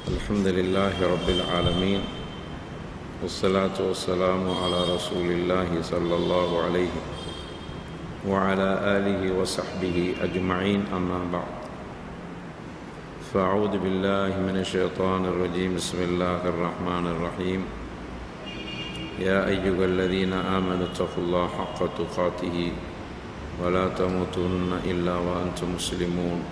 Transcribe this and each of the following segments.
الحمد لله رب العالمين والصلاة والسلام على رسول الله صلى الله عليه وعلى آله وصحبه أجمعين أما بعد فأعوذ بالله من الشيطان الرجيم بسم الله الرحمن الرحيم يا أيها الذين آمنوا اتقوا الله حق تقاته ولا تموتن إلا وأنتم مسلمون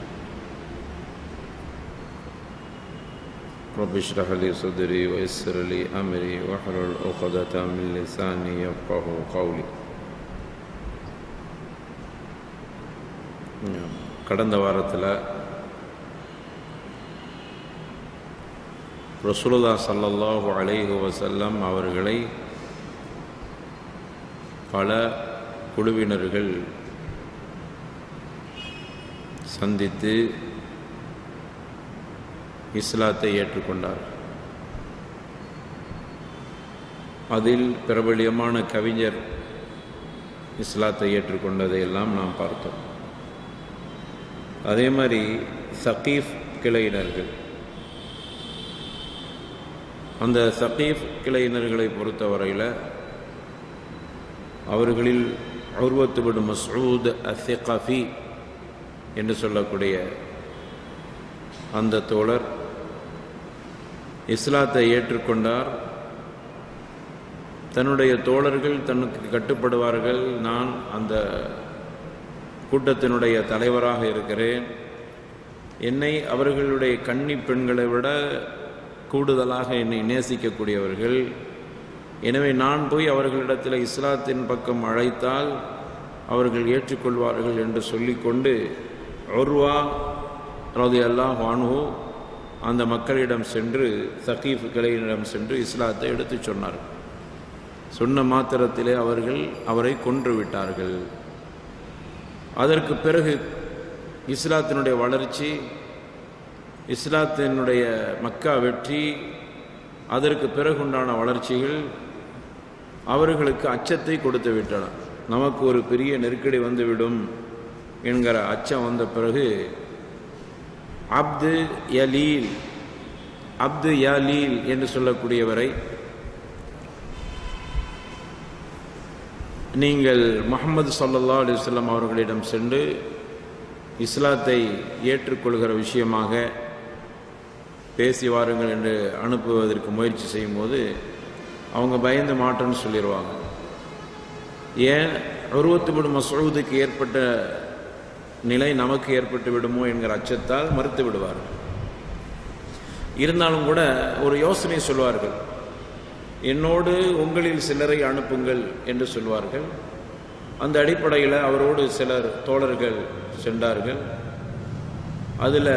رب اشرح لي صدري ويسر لي أمري واحلل عقدة من لساني يفقهوا قولي. கடந்த வாரத்தில் ரசூலுல்லாஹ் ஸல்லல்லாஹு அலைஹி வஸல்லம் அவர்களை பல குழுவினர்கள் சந்தித்து இஸ்லாத்தை ஏற்றுக்கொண்டார். அதில் பிரபல்யமான கவிஞர் இஸ்லாத்தை ஏற்றுக்கொண்டதை எல்லாம் நாம் பார்த்தோம். அதே மாதிரி சகீஃப் கிளையினர்கள், அந்த சகீஃப் கிளையினர்களை பொறுத்தவரையில் அவர்களில் உர்வத் பின் மஸ்ஊத் அஸ்ஸகாஃபி என்று சொல்லக்கூடிய அந்த தோழர் இஸ்லாத்தை ஏற்றுக்கொண்டார். தன்னுடைய தோழர்கள் தனக்கு கட்டுப்படுவார்கள், நான் அந்த கூட்டத்தினுடைய தலைவராக இருக்கிறேன், என்னை அவர்களுடைய கன்னி பெண்களை விட கூடுதலாக என்னை நேசிக்கக்கூடியவர்கள், எனவே நான் போய் அவர்களிடத்தில் இஸ்லாத்தின் பக்கம் அழைத்தால் அவர்கள் ஏற்றுக்கொள்வார்கள் என்று சொல்லிக்கொண்டு உர்வா ரலியல்லாஹு அன்ஹு அந்த மக்களிடம் சென்று சகீஃப் கிளையினரிடம் சென்று இஸ்லாத்தை எடுத்து சொன்னார். சொன்ன மாத்திரத்திலே அவர்கள் அவரை கொன்று விட்டார்கள். அதற்கு பிறகு இஸ்லாத்தினுடைய வளர்ச்சி, இஸ்லாத்தினுடைய மக்கா வெற்றி, அதற்கு பிறகுண்டான வளர்ச்சிகள் அவர்களுக்கு அச்சத்தை கொடுத்து விட்டன. நமக்கு ஒரு பெரிய நெருக்கடி வந்துவிடும் என்கிற அச்சம் வந்த பிறகு அப்து யலீல் என்று சொல்லக்கூடியவரை நீங்கள் முஹம்மது ஸல்லல்லாஹு அலைஹி வஸல்லம் அவர்களிடம் சென்று இஸ்லாத்தை ஏற்றுக்கொள்கிற விஷயமாக பேசி வாருங்கள் என்று அனுப்புவதற்கு முயற்சி செய்யும்போது அவங்க பயந்து மாட்டேன்னு சொல்லிடுவாங்க. ஏன் உர்வத் பின் மஸ்ஊதுக்கு ஏற்பட்ட நிலை நமக்கு ஏற்பட்டு விடுமோ என்கிற அச்சத்தால் மறுத்து விடுவார்கள். இருந்தாலும் கூட ஒரு யோசனை சொல்வார்கள், என்னோடு உங்களில் சிலரை அனுப்புங்கள் என்று சொல்வார்கள். அந்த அடிப்படையில் அவரோடு சிலர் தோழர்கள் சென்றார்கள். அதில்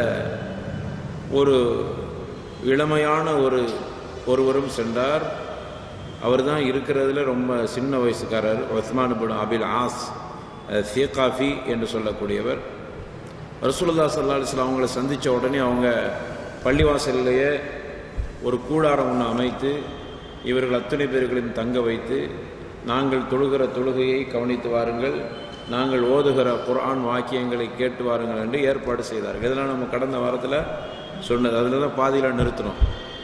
ஒரு இளமையான ஒருவரும் சென்றார். அவர் தான் இருக்கிறதுல ரொம்ப சின்ன வயசுக்காரர், உஸ்மான் பின் அபில் ஆஸ் ஸகாஃபி என்று சொல்லக்கூடியவர். ரசூலுல்லாஹ் ஸல்லல்லாஹு அலைஹி வஸல்லம் அவங்களை சந்தித்த உடனே அவங்க பள்ளிவாசலிலேயே ஒரு கூடாரம் ஒன்று அமைத்து இவர்கள் அத்தனை பேர்களையும் தங்க வைத்து, நாங்கள் தொழுகிற தொழுகையை கவனித்து வாருங்கள், நாங்கள் ஓதுகிற குர்ஆன் வாக்கியங்களை கேட்டு வாருங்கள் என்று ஏற்பாடு செய்தார்கள். இதெல்லாம் நம்ம கடந்த வாரத்தில் சொன்னது, அதில் தான் பாதியில் நிறுத்தினோம்.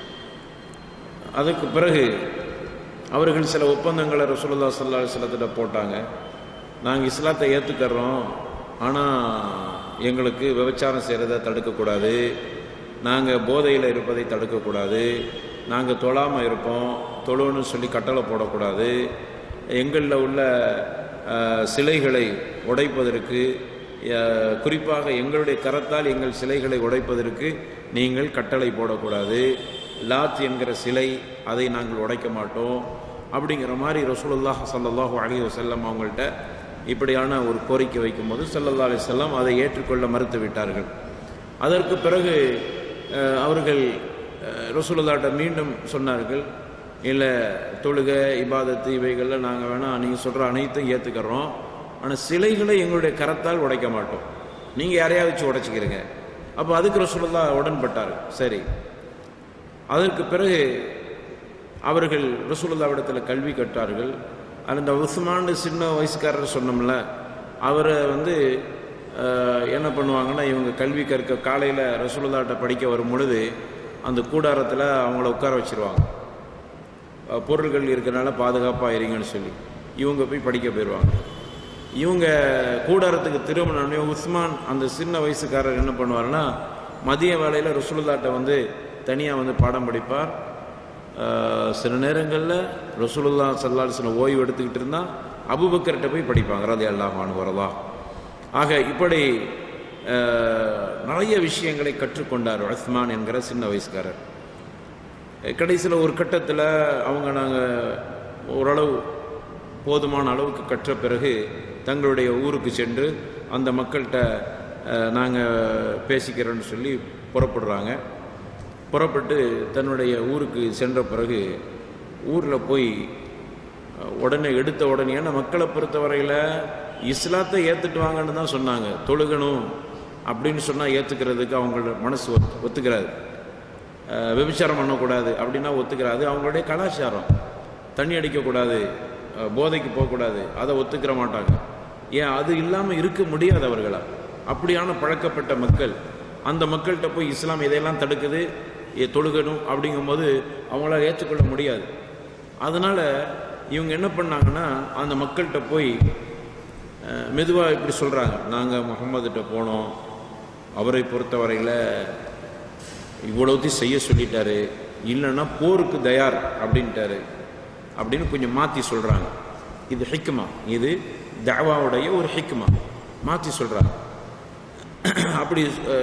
அதுக்கு பிறகு அவர்கள் சில ஒப்பந்தங்களை ரசூலுல்லாஹ் ஸல்லல்லாஹு அலைஹி வஸல்லத்திட்ட போட்டாங்க. நாங்கள் இஸ்லாத்தை ஏற்றுக்கிறோம், ஆனால் எங்களுக்கு விபச்சாரம் செய்கிறத தடுக்கக்கூடாது, நாங்கள் போதையில் இருப்பதை தடுக்கக்கூடாது, நாங்கள் தொழாமல் இருப்போம், தொழுன்னு சொல்லி கட்டளை போடக்கூடாது, எங்களில் உள்ள சிலைகளை உடைப்பதற்கு, குறிப்பாக எங்களுடைய கரத்தால் எங்கள் சிலைகளை உடைப்பதற்கு நீங்கள் கட்டளை போடக்கூடாது, லாத் என்கிற சிலை அதை நாங்கள் உடைக்க மாட்டோம் அப்படிங்கிற மாதிரி ரசூலுல்லாஹ் ஸல்லல்லாஹு அலைஹி வஸல்லம் அவங்கள்ட்ட இப்படியான ஒரு கோரிக்கை வைக்கும்போது ஸல்லல்லாஹு அலைஹி வஸல்லம் அதை ஏற்றுக்கொள்ள மறுத்து விட்டார்கள். அதற்கு பிறகு அவர்கள் ரசூலுல்லாஹ்ட்ட மீண்டும் சொன்னார்கள், இல்லை தொழுகை இபாதத்து இவைகளில் நாங்கள் வேணால் நீங்கள் சொல்கிற அனைத்தும் ஏற்றுக்கிறோம், ஆனால் சிலைகளை எங்களுடைய கரத்தால் உடைக்க மாட்டோம், நீங்கள் யாரையாவது வச்சு உடைச்சிக்கிறீங்க. அப்போ அதுக்கு ரசூலுல்லாஹ் உடன்பட்டார். சரி. அதற்கு பிறகு அவர்கள் ரசூலுல்லாஹ்விடத்தில் கல்வி கற்றார்கள். அந்த உஸ்மான் சின்ன வயசுக்காரர் சொன்னோம்ல, அவரை என்ன பண்ணுவாங்கன்னா, இவங்க கல்வி கற்க காலையில் ரசூலுல்லாஹ்ட்ட படிக்க வரும் பொழுது அந்த கூடாரத்தில் அவங்கள உட்கார வச்சுருவாங்க. பொருள்கள் இருக்கிறனால பாதுகாப்பாக இருங்கன்னு சொல்லி இவங்க போய் படிக்க போயிடுவாங்க. இவங்க கூடாரத்துக்கு திரும்பினோடனே உஸ்மான் அந்த சின்ன வயசுக்காரர் என்ன பண்ணுவார்னா, மதிய வேளையில் ரசூலுல்லாஹ்ட்ட வந்து தனியாக வந்து பாடம் படிப்பார். சில நேரங்களில் ரசூலுல்லாஹ் ஸல்லல்லாஹு அலைஹி வஸல்லம் ஓய்வு எடுத்துக்கிட்டு இருந்தால் அபூபக்கர்கிட்ட போய் படிப்பாங்க ரலியல்லாஹு அன்ஹு வரதா. ஆக இப்படி நிறைய விஷயங்களை கற்றுக்கொண்டார் உஸ்மான் என்கிற சின்ன வயசுக்காரர். கடைசியில் ஒரு கட்டத்தில் அவங்க நாங்கள் ஓரளவு போதுமான அளவுக்கு கற்ற பிறகு தங்களுடைய ஊருக்கு சென்று அந்த மக்கள்கிட்ட நாங்கள் பேசிக்கிறோன்னு சொல்லி புறப்படுறாங்க. புறப்பட்டு தன்னுடைய ஊருக்கு சென்ற பிறகு ஊரில் போய் உடனே எடுத்த உடனே, ஏன்னா மக்களை பொறுத்தவரையில் இஸ்லாத்தை ஏற்றுட்டு வாங்கன்னு தான் சொன்னாங்க. தொழுகணும் அப்படின்னு சொன்னால் ஏற்றுக்கிறதுக்கு அவங்களோட மனசு ஒத்துக்கிறாது. விபச்சாரம் பண்ணக்கூடாது அப்படின்னா ஒத்துக்கிறாது. அவங்களுடைய கலாச்சாரம், தண்ணி அடிக்கக்கூடாது, போதைக்கு போகக்கூடாது, அதை ஒத்துக்கிற மாட்டாங்க. ஏன் அது இல்லாமல் இருக்க முடியாது அவர்களால். அப்படியான பழக்கப்பட்ட மக்கள், அந்த மக்கள்கிட்ட போய் இஸ்லாம் இதையெல்லாம் தடுக்குது, தொழுகணும் அப்படிங்கும்போது அவங்களால ஏற்றுக்கொள்ள முடியாது. அதனால் இவங்க என்ன பண்ணாங்கன்னா, அந்த மக்கள்கிட்ட போய் மெதுவாக இப்படி சொல்கிறாங்க, நாங்கள் முகம்மதுகிட்ட போனோம், அவரை பொறுத்தவரையில் இவ்வளவுத்தையும் செய்ய சொல்லிட்டாரு, இல்லைன்னா போருக்கு தயார் அப்படின்ட்டாரு அப்படின்னு கொஞ்சம் மாற்றி சொல்கிறாங்க. இது ஹிக்மா, இது தஅவாவுடைய ஒரு ஹிக்மா, மாற்றி சொல்கிறாங்க. அப்படி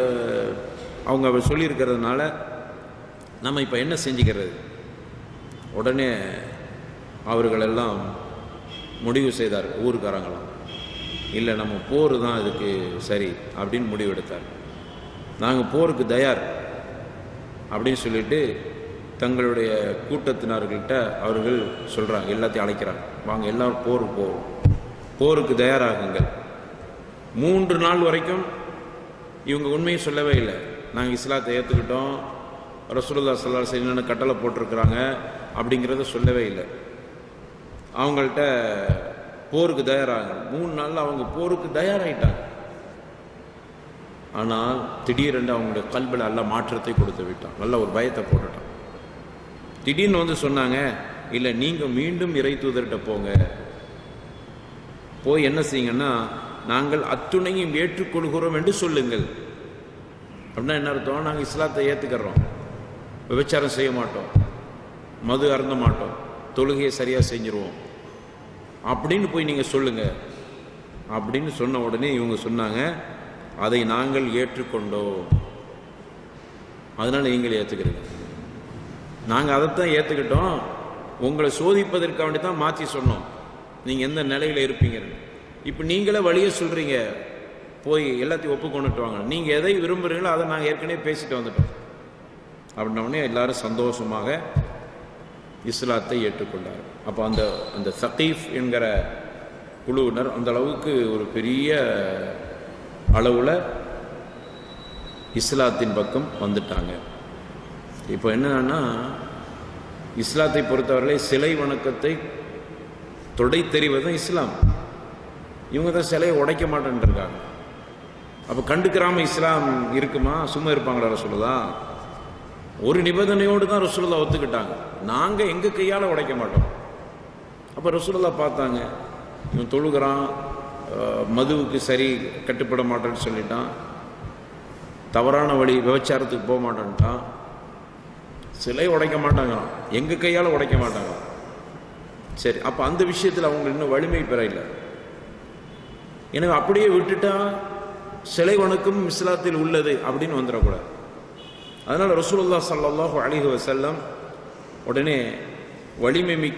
அவங்க சொல்லியிருக்கிறதுனால நம்ம இப்போ என்ன செஞ்சுக்கிறது? உடனே அவர்களெல்லாம் முடிவு செய்தார், ஊருக்காரங்களாம், இல்லை நம்ம போர் தான் இதுக்கு சரி அப்படின்னு முடிவெடுத்தார். நாங்கள் போருக்கு தயார் அப்படின்னு சொல்லிட்டு தங்களுடைய கூட்டத்தினர்கள்ட்ட அவர்கள் சொல்கிறாங்க, எல்லாத்தையும் அழைக்கிறாங்க, வாங்க எல்லாரும் போருக்கு போவோம், போருக்கு தயாராகுங்கள். 3 நாள் வரைக்கும் இவங்க உண்மையை சொல்லவே இல்லை. நாங்கள் இஸ்லாத்தை ஏற்றுக்கிட்டோம், ரசூலுல்லாஹ் ஸல்லல்லாஹு அலைஹி வஸல்லம் என்னென்ன கட்டளை போட்டிருக்கிறாங்க அப்படிங்கிறத சொல்லவே இல்லை. அவங்கள்ட்ட போருக்கு தயாராக 3 நாளில் அவங்க போருக்கு தயாராகிட்டாங்க. ஆனால் திடீரென்று அவங்களுடைய கல்வியில் நல்ல மாற்றத்தை கொடுத்து விட்டான், நல்ல ஒரு பயத்தை போட்டுட்டான். திடீர்னு வந்து சொன்னாங்க, இல்லை நீங்கள் மீண்டும் இறை தூதர்கிட்ட போங்க, போய் என்ன செய்யுங்கன்னா, நாங்கள் அத்துணையும் ஏற்றுக்கொள்கிறோம் என்று சொல்லுங்கள். அப்படின்னா என்ன அர்த்தம்? நாங்கள் இஸ்லாத்தை ஏற்றுக்கிறோம், விபச்சாரம் செய்ய மாட்டோம், மது அருந்த மாட்டோம், தொழுகையை சரியாக செஞ்சிருவோம் அப்படின்னு போய் நீங்கள் சொல்லுங்கள் அப்படின்னு சொன்ன உடனே இவங்க சொன்னாங்க, அதை நாங்கள் ஏற்றுக்கொண்டோம், அதனால் நீங்கள் ஏற்றுக்கிறீங்க. நாங்கள் அதைத்தான் ஏற்றுக்கிட்டோம், உங்களை சோதிப்பதற்காக வேண்டி தான் மாற்றி சொன்னோம் நீங்கள் எந்த நிலையில் இருப்பீங்கன்னு. இப்போ நீங்களே வழியை சொல்கிறீங்க, போய் எல்லாத்தையும் ஒப்புக்கொண்டுட்டு வாங்க, நீங்கள் எதை விரும்புகிறீங்களோ அதை நாங்கள் ஏற்கனவே பேசிட்டு வந்துட்டோம் அப்படின்னோடனே எல்லாரும் சந்தோஷமாக இஸ்லாத்தை ஏற்றுக்கொண்டார். அப்போ அந்த சகீஃப் என்கிற குழுவினர் அந்த அளவுக்கு ஒரு பெரிய அளவில் இஸ்லாத்தின் பக்கம் வந்துட்டாங்க. இப்போ என்னன்னா, இஸ்லாத்தை பொறுத்தவரை சிலை வணக்கத்தை தொடை தெரிவதும் இஸ்லாம். இவங்க தான் சிலையை உடைக்க மாட்டேன்னு இருக்காங்க. அப்போ கண்டுக்கிறாமல் இஸ்லாம் இருக்குமா? சும்மா இருப்பாங்களா? ரசூலுல்லாஹ் ஒரு நிபந்தனையோடு தான் ரசூலுல்லாஹ் ஒத்துக்கிட்டாங்க, நாங்கள் எங்கள் கையால் உடைக்க மாட்டோம். அப்போ ரசூலுல்லாஹ் பார்த்தாங்க, இவன் தொழுகிறான், மதுவுக்கு சரி கட்டுப்பட மாட்டேன்னு சொல்லிட்டான், தவறான வழி விபச்சாரத்துக்கு போக மாட்டேன்ட்டான், சிலை உடைக்க மாட்டாங்களாம், எங்கள் கையால் உடைக்க மாட்டாங்க. சரி, அப்போ அந்த விஷயத்தில் அவங்க இன்னும் வலிமை பெற இல்லை. எனவே அப்படியே விட்டுட்டா சிலை வணக்கம் இஸ்லாத்தில் உள்ளது அப்படின்னு வந்துடக்கூடாது. அதனால் ரசூலுல்லாஹ் ஸல்லல்லாஹு அலைஹி வஸல்லம் உடனே வலிமை மிக்க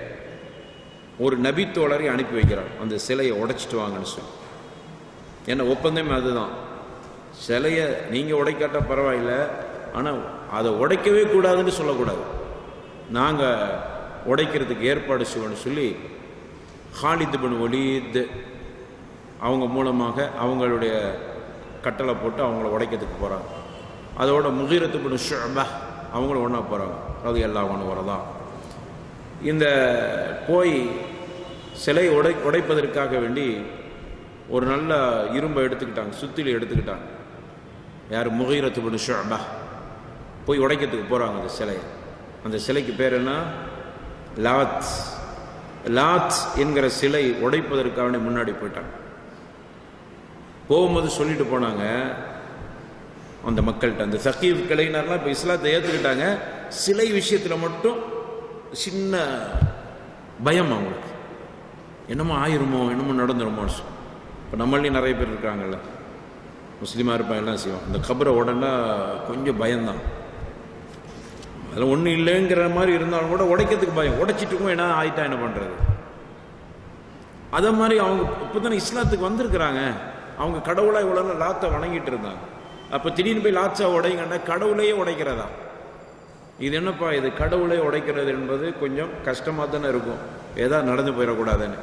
ஒரு நபித்தோழரை அனுப்பி வைக்கிறார், அந்த சிலையை உடைச்சிட்டு வாங்கன்னு சொல்லி. ஏன்னா ஒப்பந்தமே அதுதான், சிலையை நீங்கள் உடைக்காட்ட பரவாயில்லை, ஆனால் அதை உடைக்கவே கூடாதுன்னு சொல்லக்கூடாது, நாங்கள் உடைக்கிறதுக்கு ஏற்பாடு செய்வோன்னு சொல்லி ஹாலித் பின் வலீத் அவங்க மூலமாக அவங்களுடைய கட்டளை போட்டு அவங்கள உடைக்கிறதுக்கு போகிறாங்க. அதோட முகீரத்து பின் ஷுஅபா அவங்களும் ஒன்றா போகிறாங்க, ரலியல்லாஹு அன்ஹு வரதா. இந்த போய் சிலை உடைப்பதற்காக வேண்டி ஒரு நல்ல இரும்பை எடுத்துக்கிட்டாங்க, சுத்திலி எடுத்துக்கிட்டாங்க. யார்? முகீரத்து பின் ஷுஅபா. போய் உடைக்கிறதுக்கு போகிறாங்க அந்த சிலையை. அந்த சிலைக்கு பேர் என்ன? லாத். லாத் என்கிற சிலை உடைப்பதற்காக முன்னாடி போயிட்டாங்க. போகும்போது சொல்லிட்டு போனாங்க அந்த மக்கள்கிட்ட, அந்த சகீஃப் கிளையினர்லாம் இப்போ இஸ்லாத்தை ஏற்றுக்கிட்டாங்க, சிலை விஷயத்தில் மட்டும் சின்ன பயம் அவங்களுக்கு, என்னமோ ஆயிருமோ என்னமோ நடந்துருமோ. இப்போ நம்மளையும் நிறைய பேர் இருக்காங்கல்ல, முஸ்லீமாக இருப்பாங்க, எல்லாம் செய்வோம், இந்த கபரை உடனே கொஞ்சம் பயம்தான். அதில் ஒன்றும் இல்லைங்கிற மாதிரி இருந்தாலும் கூட உடைக்கிறதுக்கு பயம், உடைச்சிட்டுக்கும் என்ன ஆயிட்டா என்ன பண்ணுறது. அதே மாதிரி அவங்க இப்போ தானே இஸ்லாத்துக்கு வந்திருக்கிறாங்க, அவங்க கடவுளாக இவ்வளோ லாத்தை வணங்கிட்டு இருந்தாங்க. அப்போ திடீர்னு போய் லாச்சா உடைங்கன்னா கடவுளையே உடைக்கிறதா? இது என்னப்பா இது, கடவுளை உடைக்கிறது என்பது கொஞ்சம் கஷ்டமாக தானே இருக்கும், ஏதாவது நடந்து போயிடக்கூடாதுன்னு.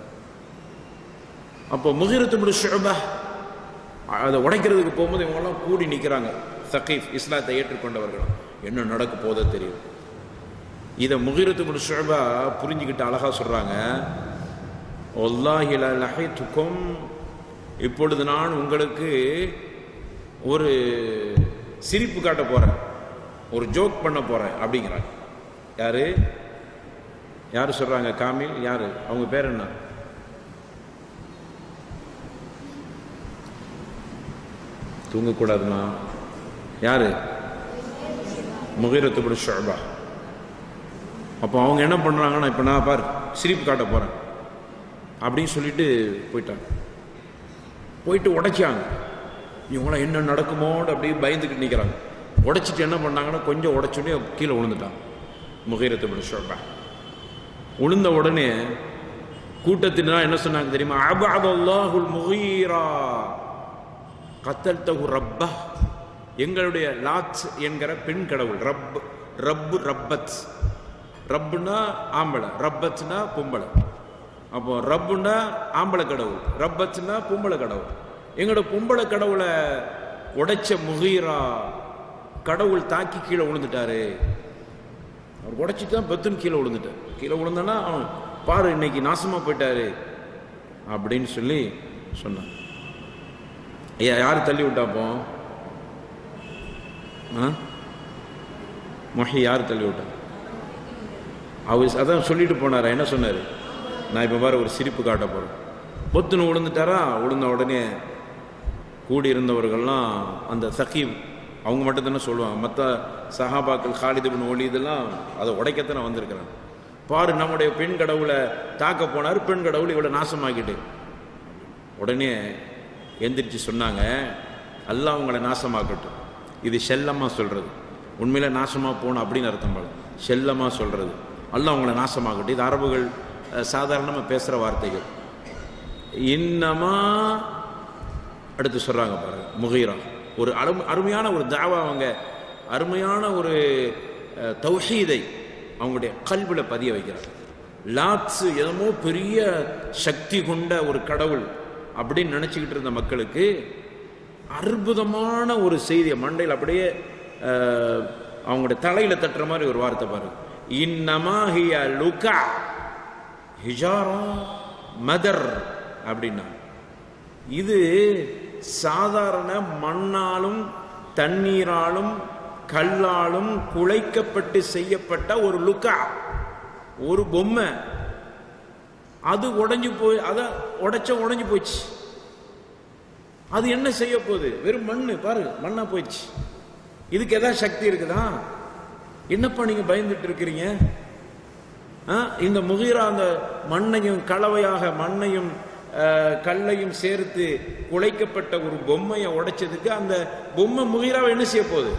அப்போ முகீரத்து பின் ஷுஅபா அதை உடைக்கிறதுக்கு போகும்போது இவங்கெல்லாம் கூடி நிற்கிறாங்க, சகீஃப் இஸ்லாத்தை ஏற்றுக்கொண்டவர்கள். என்ன நடக்க போதோ தெரியும். இதை முகீரத்து பின் ஷுஅபா புரிஞ்சுக்கிட்டு அழகா சொல்றாங்க, வல்லாஹி லா லஹைதுக்கும், இப்பொழுது நான் உங்களுக்கு ஒரு சிரிப்பு காட்ட போறேன், ஒரு ஜோக் பண்ண போறேன் அப்படிங்கிறாங்க. யாரு யாரு சொல்றாங்க? காமில். யாரு அவங்க பேர் என்ன? தூங்கக்கூடாதுன்னா யாரு? முகீரத்து பின் ஷுஅபா. அப்போ அவங்க என்ன பண்றாங்கன்னா, இப்போ நான் பாரு சிரிப்பு காட்ட போறேன் அப்படின்னு சொல்லிட்டு போயிட்டாங்க. போயிட்டு உடைச்சாங்க. இவங்களாம் என்ன நடக்குமோன்னு அப்படியே பயந்துக்கிட்டு நிற்கிறாங்க. உடைச்சிட்டு என்ன பண்ணாங்கன்னா, கொஞ்சம் உடைச்சுடனே கீழே விழுந்துட்டாங்க முகீரத்து பின் ஷுஅபா. விழுந்த உடனே கூட்டத்தினா என்ன சொன்னாங்க தெரியுமா? அபஅதல்லாஹுல் முகீரா கத்தல்தஹு ரப்ப, எங்களுடைய லாத் என்கிற பெண் கடவுள், ரப் ரப்பு ரப்பத், ரப்புனா ஆம்பளை, ரப்பத்னா பொம்பளை. அப்போ ரப்புனா ஆம்பளை கடவுள், ரப்பத்னா பொம்பளை கடவுள். எங்களோட பொம்பளை கடவுளை உடைச்ச முகீரா கடவுள் தாக்கி கீழே விழுந்துட்டாரு. அவர் உடைச்சிட்டு தான் பத்துன்னு கீழே விழுந்துட்டார். கீழே விழுந்தானா அவன் பாரு இன்னைக்கு நாசமா போயிட்டாரு அப்படின்னு சொல்லி சொன்னான். ஐயா யார் தள்ளி விட்டாப்போ? மொஹி யார் தள்ளி விட்டா? அவர் அதான் சொல்லிட்டு போனாரா? என்ன சொன்னார்? நான் இப்போ பாரு ஒரு சிரிப்பு காட்ட போகிறேன். பொத்துன்னு விழுந்துட்டாரா? விழுந்த உடனே கூடியிருந்தவர்கள்லாம் அந்த சகீப் அவங்க மட்டும் தானே சொல்லுவாங்க, மற்ற சஹாபாக்கள் காலித் இப்னு வலீதெல்லாம் அதை உடைக்கத்தானே வந்திருக்கிறாங்க. பாரு நம்முடைய பெண் கடவுளை தாக்க போனார், பெண் கடவுள் இவ்வளோ நாசமாக்கிட்டு. உடனே எந்திரிச்சு சொன்னாங்க, அல்லாஹ் உங்களை நாசமாக்கட்டும். இது செல்லமாக சொல்கிறது, உண்மையில நாசமாக போகணும் அப்படின்னு அர்த்தம் போல, செல்லமாக சொல்கிறது. அல்லாஹ் உங்களை நாசமாக்கட்டும். இது அரபுகள் சாதாரணமாக பேசுகிற வார்த்தைகள். இன்னமா அடுத்து சொல்கிறாங்க பாருங்க, முகீரா ஒரு அருமையான ஒரு தாவா, அவங்க அருமையான ஒரு தௌஹீதை அவங்களுடைய கல்வில பதிய வைக்கிறாங்க. லாத்ஸ் எதமோ பெரிய சக்தி கொண்ட ஒரு கடவுள் அப்படின்னு நினச்சிக்கிட்டு இருந்த மக்களுக்கு அற்புதமான ஒரு செய்தியை மண்டையில் அப்படியே அவங்களுடைய தலையில் தட்டுற மாதிரி ஒரு வார்த்தை பாருங்க. இன்னமா ஹிய லுகா ஹிஜாரா மதர் அப்படின்னா, இது சாதாரண மண்ணாலும் தண்ணீராலும் கல்லாலும் குழைக்கப்பட்டு செய்யப்பட்ட ஒரு லுக்கா, ஒரு பொம்மை. அது உடைஞ்சு போய், அதை உடைஞ்சு போயிடுச்சு. அது என்ன செய்ய போகுது? வெறும் மண்ணு பாரு, மண்ணா போயிடுச்சு. இதுக்கு ஏதாவது சக்தி இருக்குதா? என்னப்பா நீங்க பயந்துட்டு இருக்கிறீங்க? இந்த முகீரா அந்த மண்ணையும் கலவையாக மண்ணையும் கல்லையும் சேர்த்து குழைக்கப்பட்ட ஒரு பொம்மையை உடைச்சதுக்கு அந்த பொம்மை முகீராவை என்ன செய்ய போகுது?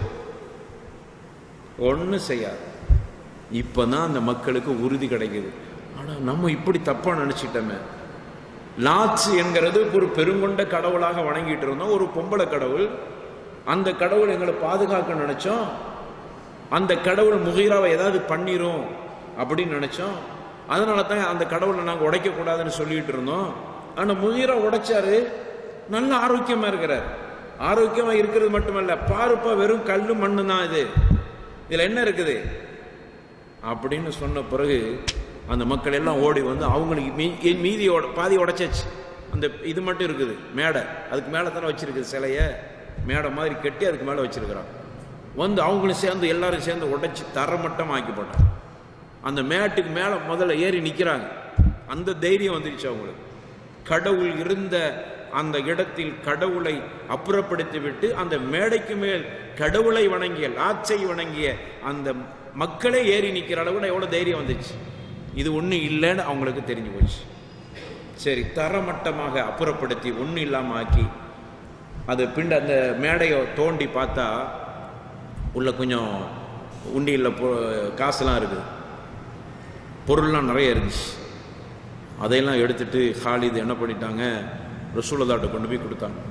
ஒன்னும் செய்யாது. இப்பதான் அந்த மக்களுக்கு உறுதி கிடைக்குது. ஆனா நம்ம இப்படி தப்பா நினைச்சிட்டோமே. லாத் என்கிறது ஒரு பெருங்கொண்ட கடவுளாக வணங்கிட்டு இருந்தோம், ஒரு பொம்பளை கடவுள். அந்த கடவுள் எங்களை பாதுகாக்க நினைச்சோம். அந்த கடவுள் முகீராவை ஏதாவது பண்ணிரும் அப்படின்னு நினைச்சோம். அதனால தான் அந்த கடவுளை நாங்கள் உடைக்க கூடாதுன்னு சொல்லிட்டு இருந்தோம். ஆனா முகீரா உடைச்சாரு, நல்ல ஆரோக்கியமா இருக்கிறார். ஆரோக்கியமா இருக்கிறது மட்டுமல்ல, பாருப்பா வெறும் கல்லு மண்ணு தான் இது, இதுல என்ன இருக்குது அப்படின்னு சொன்ன பிறகு அந்த மக்கள் எல்லாம் ஓடி வந்து அவங்களுக்கு மீதியோட பாதி உடைச்சாச்சு. அந்த இது மட்டும் இருக்குது மேடை, அதுக்கு மேலே தானே வச்சிருக்குது சிலைய, மேடை மாதிரி கட்டி அதுக்கு மேலே வச்சிருக்கிறான். வந்து அவங்களும் சேர்ந்து எல்லாரும் சேர்ந்து உடைச்சி தரமட்டம் ஆக்கி போட்டாங்க. அந்த மேட்டுக்கு மேலே முதல்ல ஏறி நிற்கிறாங்க. அந்த தைரியம் வந்துருச்சு அவங்களுக்கு. கடவுள் இருந்த அந்த இடத்தில் கடவுளை அப்புறப்படுத்தி விட்டு அந்த மேடைக்கு மேல் கடவுளை வணங்கிய லாச்சை வணங்கிய அந்த மக்களே ஏறி நிற்கிற அளவுக்கு எவ்வளோ தைரியம் வந்துச்சு. இது ஒன்றும் இல்லைன்னு அவங்களுக்கு தெரிஞ்சு போச்சு. சரி, தரமட்டமாக அப்புறப்படுத்தி ஒன்றும் இல்லாமல் ஆக்கி அது அந்த மேடையை தோண்டி பார்த்தா உள்ள கொஞ்சம் உண்டியில் காசுலாம் இருக்குது, பொருள்லாம் நிறைய இருந்துச்சு. அதையெல்லாம் எடுத்துட்டு ஹாலித் என்ன பண்ணிட்டாங்க, ரசூலுல்லாஹ்ட்ட கொண்டு போய் கொடுத்தாங்க.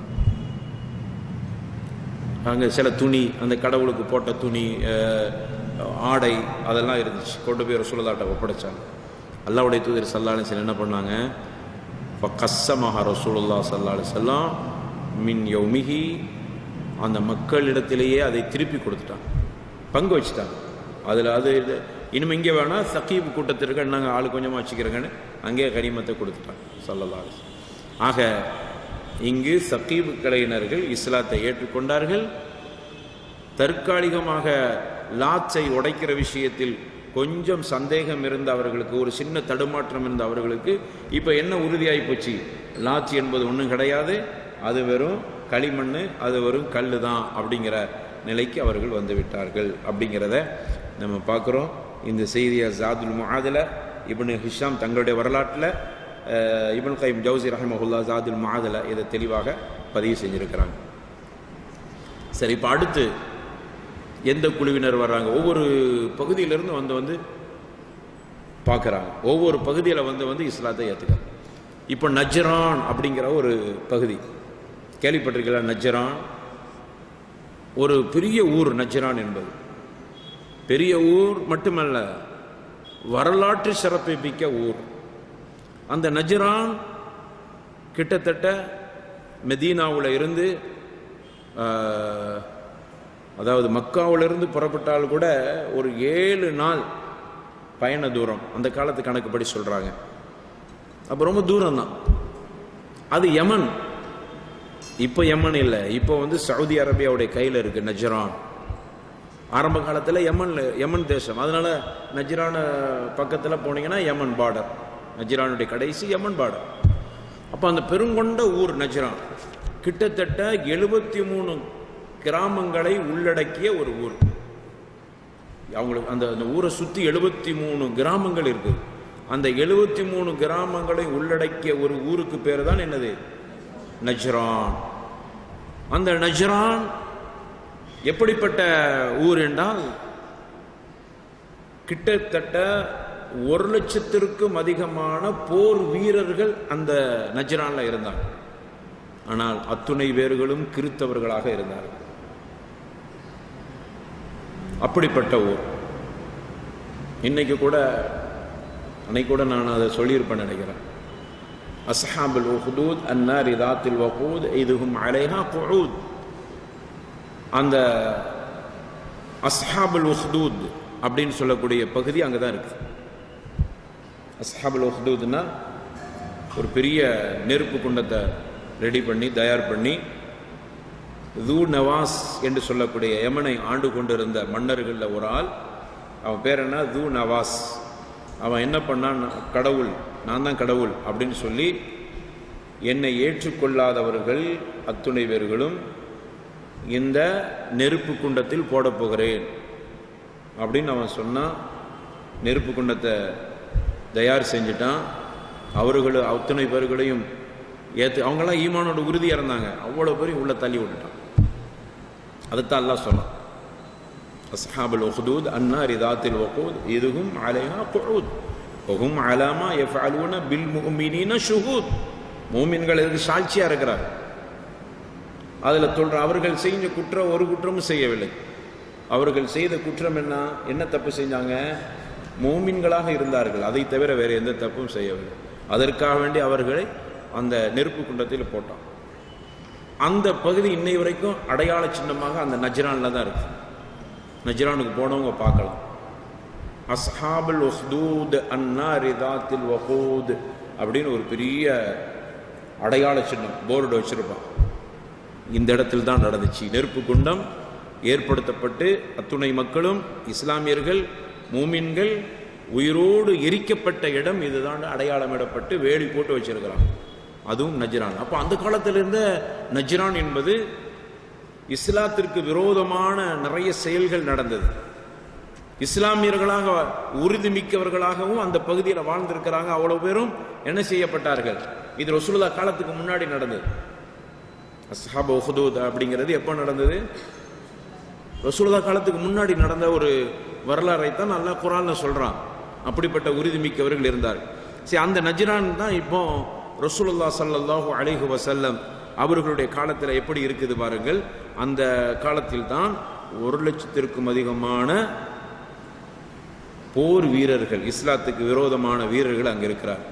அங்கே சில துணி, அந்த கடவுளுக்கு போட்ட துணி, ஆடை அதெல்லாம் இருந்துச்சு. கொண்டு போய் ரசூலுல்லாஹ்ட்ட ஒப்படைச்சாங்க. அல்லாஹ்வுடைய தூதர் ஸல்லல்லாஹு அலைஹி வஸல்லம் என்ன பண்ணாங்க, ஃபகஸ்ஸமஹா ரசூலுல்லாஹ் ஸல்லல்லாஹு அலைஹி வஸல்லம் மின் யௌமிஹி, அந்த மக்களிடத்திலேயே அதை திருப்பி கொடுத்துட்டாங்க, பங்கு வச்சுட்டாங்க. அதில் அது இனிமே இங்கே வேணால் சகீப் கூட்டத்திற்கு நாங்கள் ஆளு கொஞ்சமாக வச்சுக்கிறோங்கன்னு அங்கேயே கனிமத்தை கொடுத்துட்டாங்க ஸல்லல்லாஹு அலைஹி வஸல்லம். ஆக இங்கு சகீப் கலையினர்கள் இஸ்லாத்தை ஏற்றுக்கொண்டார்கள். தற்காலிகமாக லாச்சை உடைக்கிற விஷயத்தில் கொஞ்சம் சந்தேகம் இருந்த அவர்களுக்கு, ஒரு சின்ன தடுமாற்றம் இருந்த அவர்களுக்கு இப்போ என்ன உறுதியாகி போச்சு, லாச்சி என்பது ஒன்றும் கிடையாது, அது வெறும் களிமண், அது வெறும் கல் தான் அப்படிங்கிற நிலைக்கு அவர்கள் வந்து விட்டார்கள். அப்படிங்கிறத நம்ம பார்க்குறோம். இந்த செய்தியை ஜாதுல் முஆதில இப்னு ஹிஷாம் தங்களுடைய வரலாற்றில், இப்னு கைம் ஜௌசி ரஹிமஹுல்லாஹ் ஜாதுல் முஆதில இதை தெளிவாக பதிவு செஞ்சுருக்கிறாங்க. சரி, இப்போ அடுத்து எந்த குழுவினர் வர்றாங்க, ஒவ்வொரு பகுதியிலிருந்து வந்து பார்க்குறாங்க. ஒவ்வொரு பகுதியில் வந்து இஸ்லாத்தை ஏற்றுக்கிறாங்க. இப்போ நஜ்ரான் அப்படிங்கிற ஒரு பகுதி கேள்விப்பட்டிருக்கீங்களா? நஜ்ரான் ஒரு பெரிய ஊர். நஜ்ரான் என்பது பெரிய ஊர் மட்டுமல்ல, வரலாற்று சிறப்பை மிக்க ஊர். அந்த நஜ்ரான் கிட்டத்தட்ட மெதீனாவில் இருந்து, அதாவது மக்காவிலிருந்து புறப்பட்டால் கூட ஒரு 7 நாள் பயண தூரம், அந்த காலத்து கணக்குப்படி சொல்கிறாங்க. அப்போ ரொம்ப தூரம் தான். அது யமன். இப்போ யமன் இல்லை, இப்போ சவுதி அரேபியாவுடைய கையில் இருக்குது நஜ்ரான். ஆரம்ப காலத்தில் யமன் தேசம். அதனால நஜ்ரான பக்கத்தில் போனீங்கன்னா யமன் பார்டர், நஜ்ரானுடைய கடைசி யமன் பார்டர். அப்போ அந்த பெருங்கொண்ட ஊர் நஜ்ரான் கிட்டத்தட்ட 73 கிராமங்களை உள்ளடக்கிய ஒரு ஊர். அவங்களுக்கு அந்த ஊரை சுற்றி 73 கிராமங்கள் இருக்குது. அந்த 73 கிராமங்களை உள்ளடக்கிய ஒரு ஊருக்கு பேர் தான் என்னது, நஜ்ரான். அந்த நஜ்ரான் எப்படிப்பட்ட ஊர் என்றால், கிட்டத்தட்ட 1,00,000க்கும் அதிகமான போர் வீரர்கள் அந்த நஜ்ரான்ல இருந்தாங்க. ஆனால் அத்துணை பேர்களும் கிறித்தவர்களாக இருந்தார்கள். அப்படிப்பட்ட ஊர். இன்னைக்கு கூட, அன்னைக்கு கூட நான் அதை சொல்லியிருப்பேன் நினைக்கிறேன். அஸ்ஹாபுல் உஹ்தூத் அன்னாரி தாத்தில் வகூத் இதுஹும் அலைஹா குஊத். அந்த அஸ்ஹாபுல் உஹ்தூத் அப்படின்னு சொல்லக்கூடிய பகுதி அங்கே தான் இருக்குது. அஸ்ஹாபுல் உஹ்தூத்னா ஒரு பெரிய நெருப்பு குண்டத்தை ரெடி பண்ணி தயார் பண்ணி, தூ நவாஸ் என்று சொல்லக்கூடிய யமனை ஆண்டு கொண்டிருந்த மன்னர்களில் ஒரு ஆள், அவன் பேர் என்ன, தூ நவாஸ். அவன் என்ன பண்ணான், கடவுள், நான் தான் கடவுள் அப்படின்னு சொல்லி என்னை ஏற்றுக்கொள்ளாதவர்கள் அத்துணை பேர்களும் இந்த நெருப்பு குண்டத்தில் போட போகிறேன் அப்படின்னு அவன் சொன்னான். நெருப்பு குண்டத்தை தயார் செஞ்சுட்டான். அவர்களும் அத்துணை பேர்களையும் அவங்களாம் ஈமானோட உறுதியாக இருந்தாங்க. அவ்வளோ பேரையும் உள்ள தள்ளி விட்டுட்டான். அதைத்தான் அல்லாஹ் சொன்னான், அஸ்ஹாபுல் உஹ்தூத் அன்னாரி தாத்தில் வகூத் இதுஹும் அலைஹா குஊத் வஹும் அலா மா யஃஅலூன பில் முஃமினீன ஷுஹூத். மூமின்கள் இதுக்கு சாட்சியாக இருக்கிறார். அதில் சொல்ற, அவர்கள் செஞ்ச குற்றம் ஒரு குற்றமும் செய்யவில்லை. அவர்கள் செய்த குற்றம் என்ன தப்பு செஞ்சாங்க, மூமின்களாக இருந்தார்கள், அதை தவிர வேறு எந்த தப்பும் செய்யவில்லை. அதற்காக வேண்டி அவர்களை அந்த நெருப்பு குண்டத்தில் போட்டான். அந்த பகுதி இன்னை வரைக்கும் அடையாள சின்னமாக அந்த நஜ்ரானில் தான் இருக்கு. நஜ்ரானுக்கு போனவங்க பார்க்கலாம். அஸ்ஹாபுல் உஹ்தூத் அன்னாரி தாத்தில் வகூத் அப்படின்னு ஒரு பெரிய அடையாள சின்னம் போர்டு வச்சிருப்பான். இந்த இடத்தில் தான் நடந்துச்சு. நெருப்பு குண்டம் ஏற்படுத்தப்பட்டு அத்துணை மக்களும் இஸ்லாமியர்கள் மூமின்கள் உயிரோடு எரிக்கப்பட்ட இடம் இதுதான் அடையாளமிடப்பட்டு வேலி போட்டு வச்சிருக்கிறான். அதுவும் நஜ்ரான். அப்போ அந்த காலத்தில் இருந்த நஜ்ரான் என்பது இஸ்லாத்திற்கு விரோதமான நிறைய செயல்கள் நடந்தது. இஸ்லாமியர்களாக உறுதிமிக்கவர்களாகவும் அந்த பகுதியில் வாழ்ந்திருக்கிறாங்க. அவ்வளவு பேரும் என்ன செய்யப்பட்டார்கள்? இது ரசூலுல்லாஹ் காலத்துக்கு முன்னாடி நடந்தது. அஸ்ஹாபு உஹ்தூத் அப்படிங்கிறது எப்போ நடந்தது? ரசூலுல்லாஹ் காலத்துக்கு முன்னாடி நடந்த ஒரு வரலாறை தான் அல்லாஹ் குர்ஆன்ல சொல்றான். அப்படிப்பட்ட உறுதிமிக்கவர்கள் இருந்தார்கள். சரி, அந்த நஜ்ரான் தான் இப்போ ரசூலுல்லாஹ் ஸல்லல்லாஹு அலைஹி வஸல்லம் அவர்களுடைய காலத்தில் எப்படி இருக்குது பாருங்கள். அந்த காலத்தில் தான் 1,00,000க்கும் அதிகமான போர் வீரர்கள், இஸ்லாத்துக்கு விரோதமான வீரர்கள் அங்க இருக்கிறார்.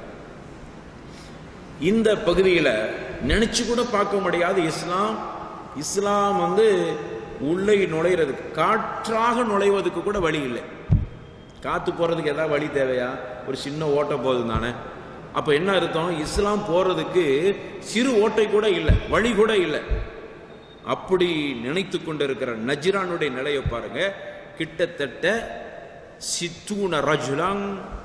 இந்த பகுதியில் நினைச்சு கூட பார்க்க முடியாது இஸ்லாம் உள்ளே நுழைகிறதுக்கு, காற்றாக நுழைவதுக்கு கூட வழி இல்லை. காத்து போறதுக்கு ஏதாவது வழி தேவையா? ஒரு சின்ன ஓட்டை போதும் தானே. அப்ப என்ன அர்த்தம்? இஸ்லாம் போறதுக்கு சிறு ஓட்டை கூட இல்லை, வழி கூட இல்லை. அப்படி நினைத்து கொண்டிருக்கிற நஜ்ரானுடைய நிலையை பாருங்க. கிட்டத்தட்ட 60 ரஜுலான்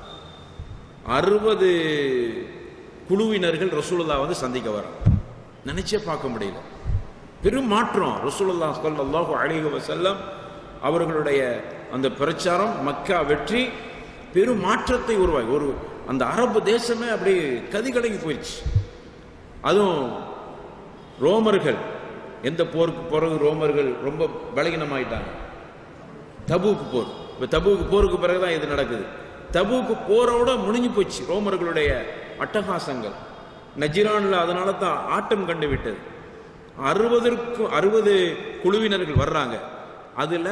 60 குழுவினர்கள் ரசூலுல்லாஹ் சந்திக்க வர நினைச்சே பார்க்க முடியல. பெரும் மாற்றம். ரசூலுல்லாஹ் ஸல்லல்லாஹு அலைஹி வஸல்லம் அவர்களுடைய அந்த பிரச்சாரம், மக்கா வெற்றி பெரும் மாற்றத்தை உருவாகி ஒரு அந்த அரபு தேசமே அப்படி கதிகலங்கி போயிடுச்சு. அதுவும் ரோமர்கள், எந்த போருக்கு பிறகு ரோமர்கள் ரொம்ப பலகீனமாயிட்டாங்க. தபூக்கு போர். இப்போ தபூக்கு போருக்கு பிறகுதான் இது நடக்குது. தபூக்கு போரோட முடிஞ்சு போச்சு ரோமர்களுடைய அட்டகாசங்கள். நஜ்ரான்ல அதனால தான் ஆட்டம் கண்டு விட்டது. 60 குழுவினர்கள் வர்றாங்க. அதுல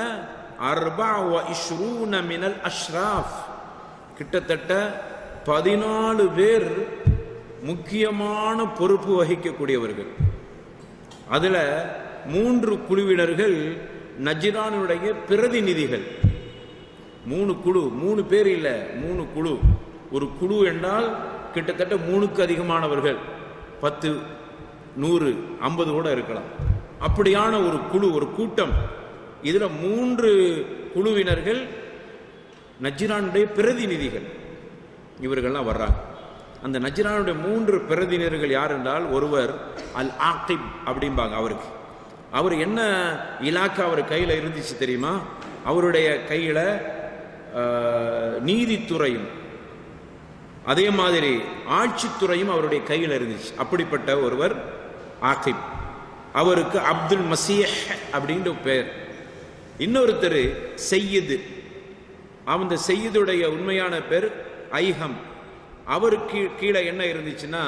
24 மினல் அஷ்ராஃப், கிட்டத்தட்ட 14 பேர் முக்கியமான பொறுப்பு வகிக்கக்கூடியவர்கள். அதுல 3 குழுவினர்கள் நஜ்ரானுடைய பிரதிநிதிகள். 3 குழு, 3 பேர் இல்ல, 3 குழு. ஒரு குழு என்றால் கிட்டத்தட்ட 3க்கு அதிகமானவர்கள், 10, 100, 50 கூட இருக்கலாம். அப்படியான ஒரு குழு, ஒரு கூட்டம். இதுல 3 குழுவினர்கள் நஜ்ரானுடைய பிரதிநிதிகள். இவர்கள்லாம் வர்றாங்க. அந்த நஜ்ரானுடைய 3 பிரதிநிதிகள் யார் என்றால், ஒருவர் அல் ஆகிப் அப்படிம்பாங்க. அவர் என்ன இலாக்கா அவர் கையில் இருந்துச்சு தெரியுமா? அவருடைய கையில நீதித்துறையும் அதே மாதிரி ஆட்சித்துறையும் அவருடைய கையில் இருந்துச்சு. அப்படிப்பட்ட ஒருவர் ஆகிப். அவருக்கு அப்துல் மசீஹ் அப்படின்ற பெயர். இன்னொருத்தர் செய்யிது. அந்த செய்யிதுடைய உண்மையான பேர் ஐஹம். அவருக்கு கீழே என்ன இருந்துச்சுன்னா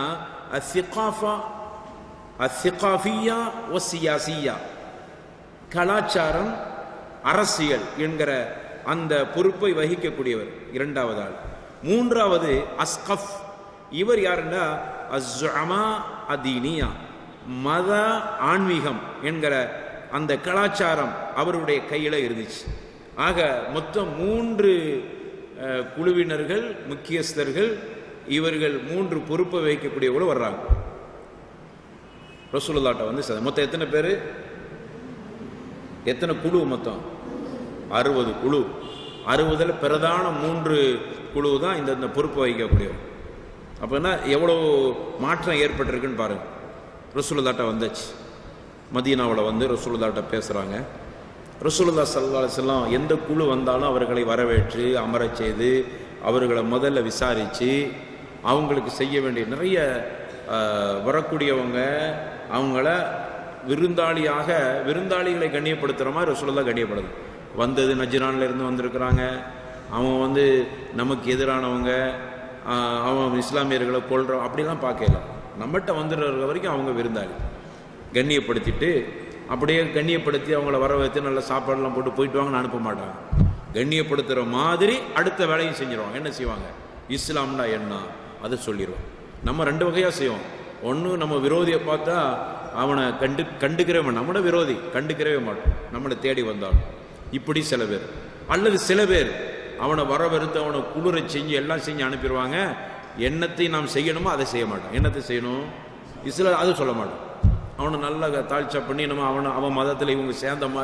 அஸ்ஸிகாஃபியா வஸ்ஸியாசியா, கலாச்சாரம் அரசியல் என்கிற அந்த பொறுப்பை வகிக்கக்கூடியவர் இரண்டாவது ஆள். மூன்றாவது அஸ்கஃப். இவர் யாருன்னா அஸ்ஸுஅமா அதீனியா, மத ஆன்மீகம் என்கிற அந்த கலாச்சாரம் அவருடைய கையில் இருந்துச்சு. ஆக மொத்தம் 3 குழுவினர்கள், முக்கியஸ்தர்கள். இவர்கள் 3 பொறுப்பை வகிக்கக்கூடியவர்களும் வர்றாங்க ரசூலுல்லாஹ்ட்ட மொத்தம் எத்தனை பேர்? எத்தனை குழு? மொத்தம் 60 குழு. 60ல் பிரதான 3 குழு தான் இந்த பொறுப்பு வகிக்கக்கூடியவர். அப்போனா எவ்வளோ மாற்றம் ஏற்பட்டிருக்குன்னு பாருங்க. ரசூலுல்லாஹ்ட்ட வந்தாச்சு. மதீனாவில் ரசூலுல்லாஹ்ட்ட பேசுகிறாங்க. ரசூலுல்லாஹ் ஸல்லல்லாஹு அலைஹி வஸல்லம் எந்த குழு வந்தாலும் அவர்களை வரவேற்று அமரச் செய்து அவர்களை முதல்ல விசாரித்து அவங்களுக்கு செய்ய வேண்டிய நிறைய வரக்கூடியவங்க அவங்கள விருந்தாளிகளை கண்ணியப்படுத்துகிற மாதிரி ரசூலுல்லாஹ் கண்ணியப்படுது. வந்தது நஜ்ரான்ல இருந்து வந்திருக்கிறாங்க, அவன் நமக்கு எதிரானவங்க, அவன் இஸ்லாமியர்களை கொள்றோம் அப்படிலாம் பார்க்கல. நம்மகிட்ட வந்துடுற வரைக்கும் அவங்க விருந்தாளி கண்ணியப்படுத்திட்டு, அப்படியே கண்ணியப்படுத்தி அவங்கள வர வைத்து நல்ல சாப்பாடெல்லாம் போட்டு போயிட்டு வாங்கன்னு அனுப்ப மாட்டாங்க. கண்ணியப்படுத்துகிற மாதிரி அடுத்த வேலையும் செஞ்சிருவாங்க. என்ன செய்வாங்க? இஸ்லாம்னா என்ன அதை சொல்லிடுவோம். நம்ம 2 வகையாக செய்வோம். ஒன்று, நம்ம விரோதியை பார்த்தா அவனை கண்டுக்கிறவே, நம்மளோட விரோதி கண்டுக்கிறவே மாட்டோம், நம்மளை தேடி வந்தாலும். இப்படி சில பேர். அல்லது சில பேர் அவனை வரவறுத்து அவனை குளிர செஞ்சு எல்லாம் செஞ்சு அனுப்பிடுவாங்க. என்னத்தை நாம் செய்யணுமோ அதை செய்ய மாட்டோம். என்னத்தை செய்யணும் அதை சொல்ல மாட்டோம். அவனை நல்லா தாழ்ச்சா பண்ணி அவன் மதத்தில் இவங்க சேர்ந்த மாதிரி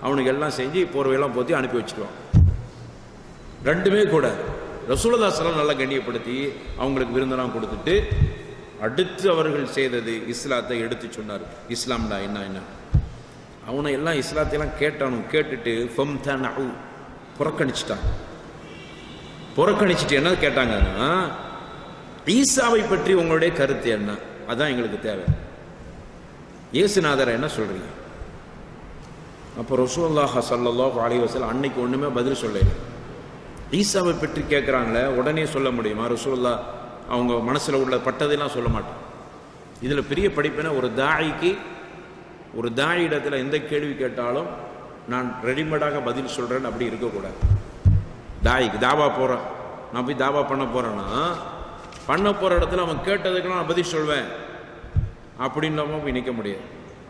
அவனுக்கு எல்லாம் செஞ்சு போர்வையெல்லாம் போத்தி அனுப்பி வச்சுக்குவான். ரெண்டுமே கூட ரசூலுல்லாஹி ஸல்லல்லாஹு நல்லா கண்ணியப்படுத்தி அவங்களுக்கு விருந்தெல்லாம் கொடுத்துட்டு அடுத்து அவர்கள் செய்தது இஸ்லாத்தை எடுத்து சொன்னார். இஸ்லாம்டா என்ன என்ன அவனை எல்லாம் இஸ்லாத்தையெல்லாம் கேட்டானும். கேட்டுட்டு புறக்கணிச்சிட்டான். புறக்கணிச்சுட்டு என்ன கேட்டாங்கன்னா, ஈசாவை பற்றி உங்களுடைய கருத்து என்ன, அதான் எங்களுக்கு தேவை, இயேசுநாதர் என்ன சொல்றீங்க? அப்போ ரசூலுல்லாஹி ஸல்லல்லாஹு அலைஹி வஸல்லம் அன்னைக்கு ஒண்ணுமே பதில் சொல்லல. ஈசாவை பற்றி கேட்குறாங்களே, உடனே சொல்ல முடியுமா? ரசூலுல்லாஹ் அவங்க மனசுல உள்ள பட்டதெல்லாம் சொல்ல மாட்டான். இதுல பெரிய படிப்பின ஒரு தாயி இடத்துல எந்த கேள்வி கேட்டாலும் நான் ரெடிமேடாக பதில் சொல்றேன்னு அப்படி இருக்கக்கூடாது. தாய்க்கு தாவா போறேன், நான் போய் தாவா பண்ண போறேன்னா பண்ண போற இடத்துல அவன் கேட்டதுக்கு நான் பதில் சொல்வேன் அப்படின்னு போய் நிற்க முடியாது.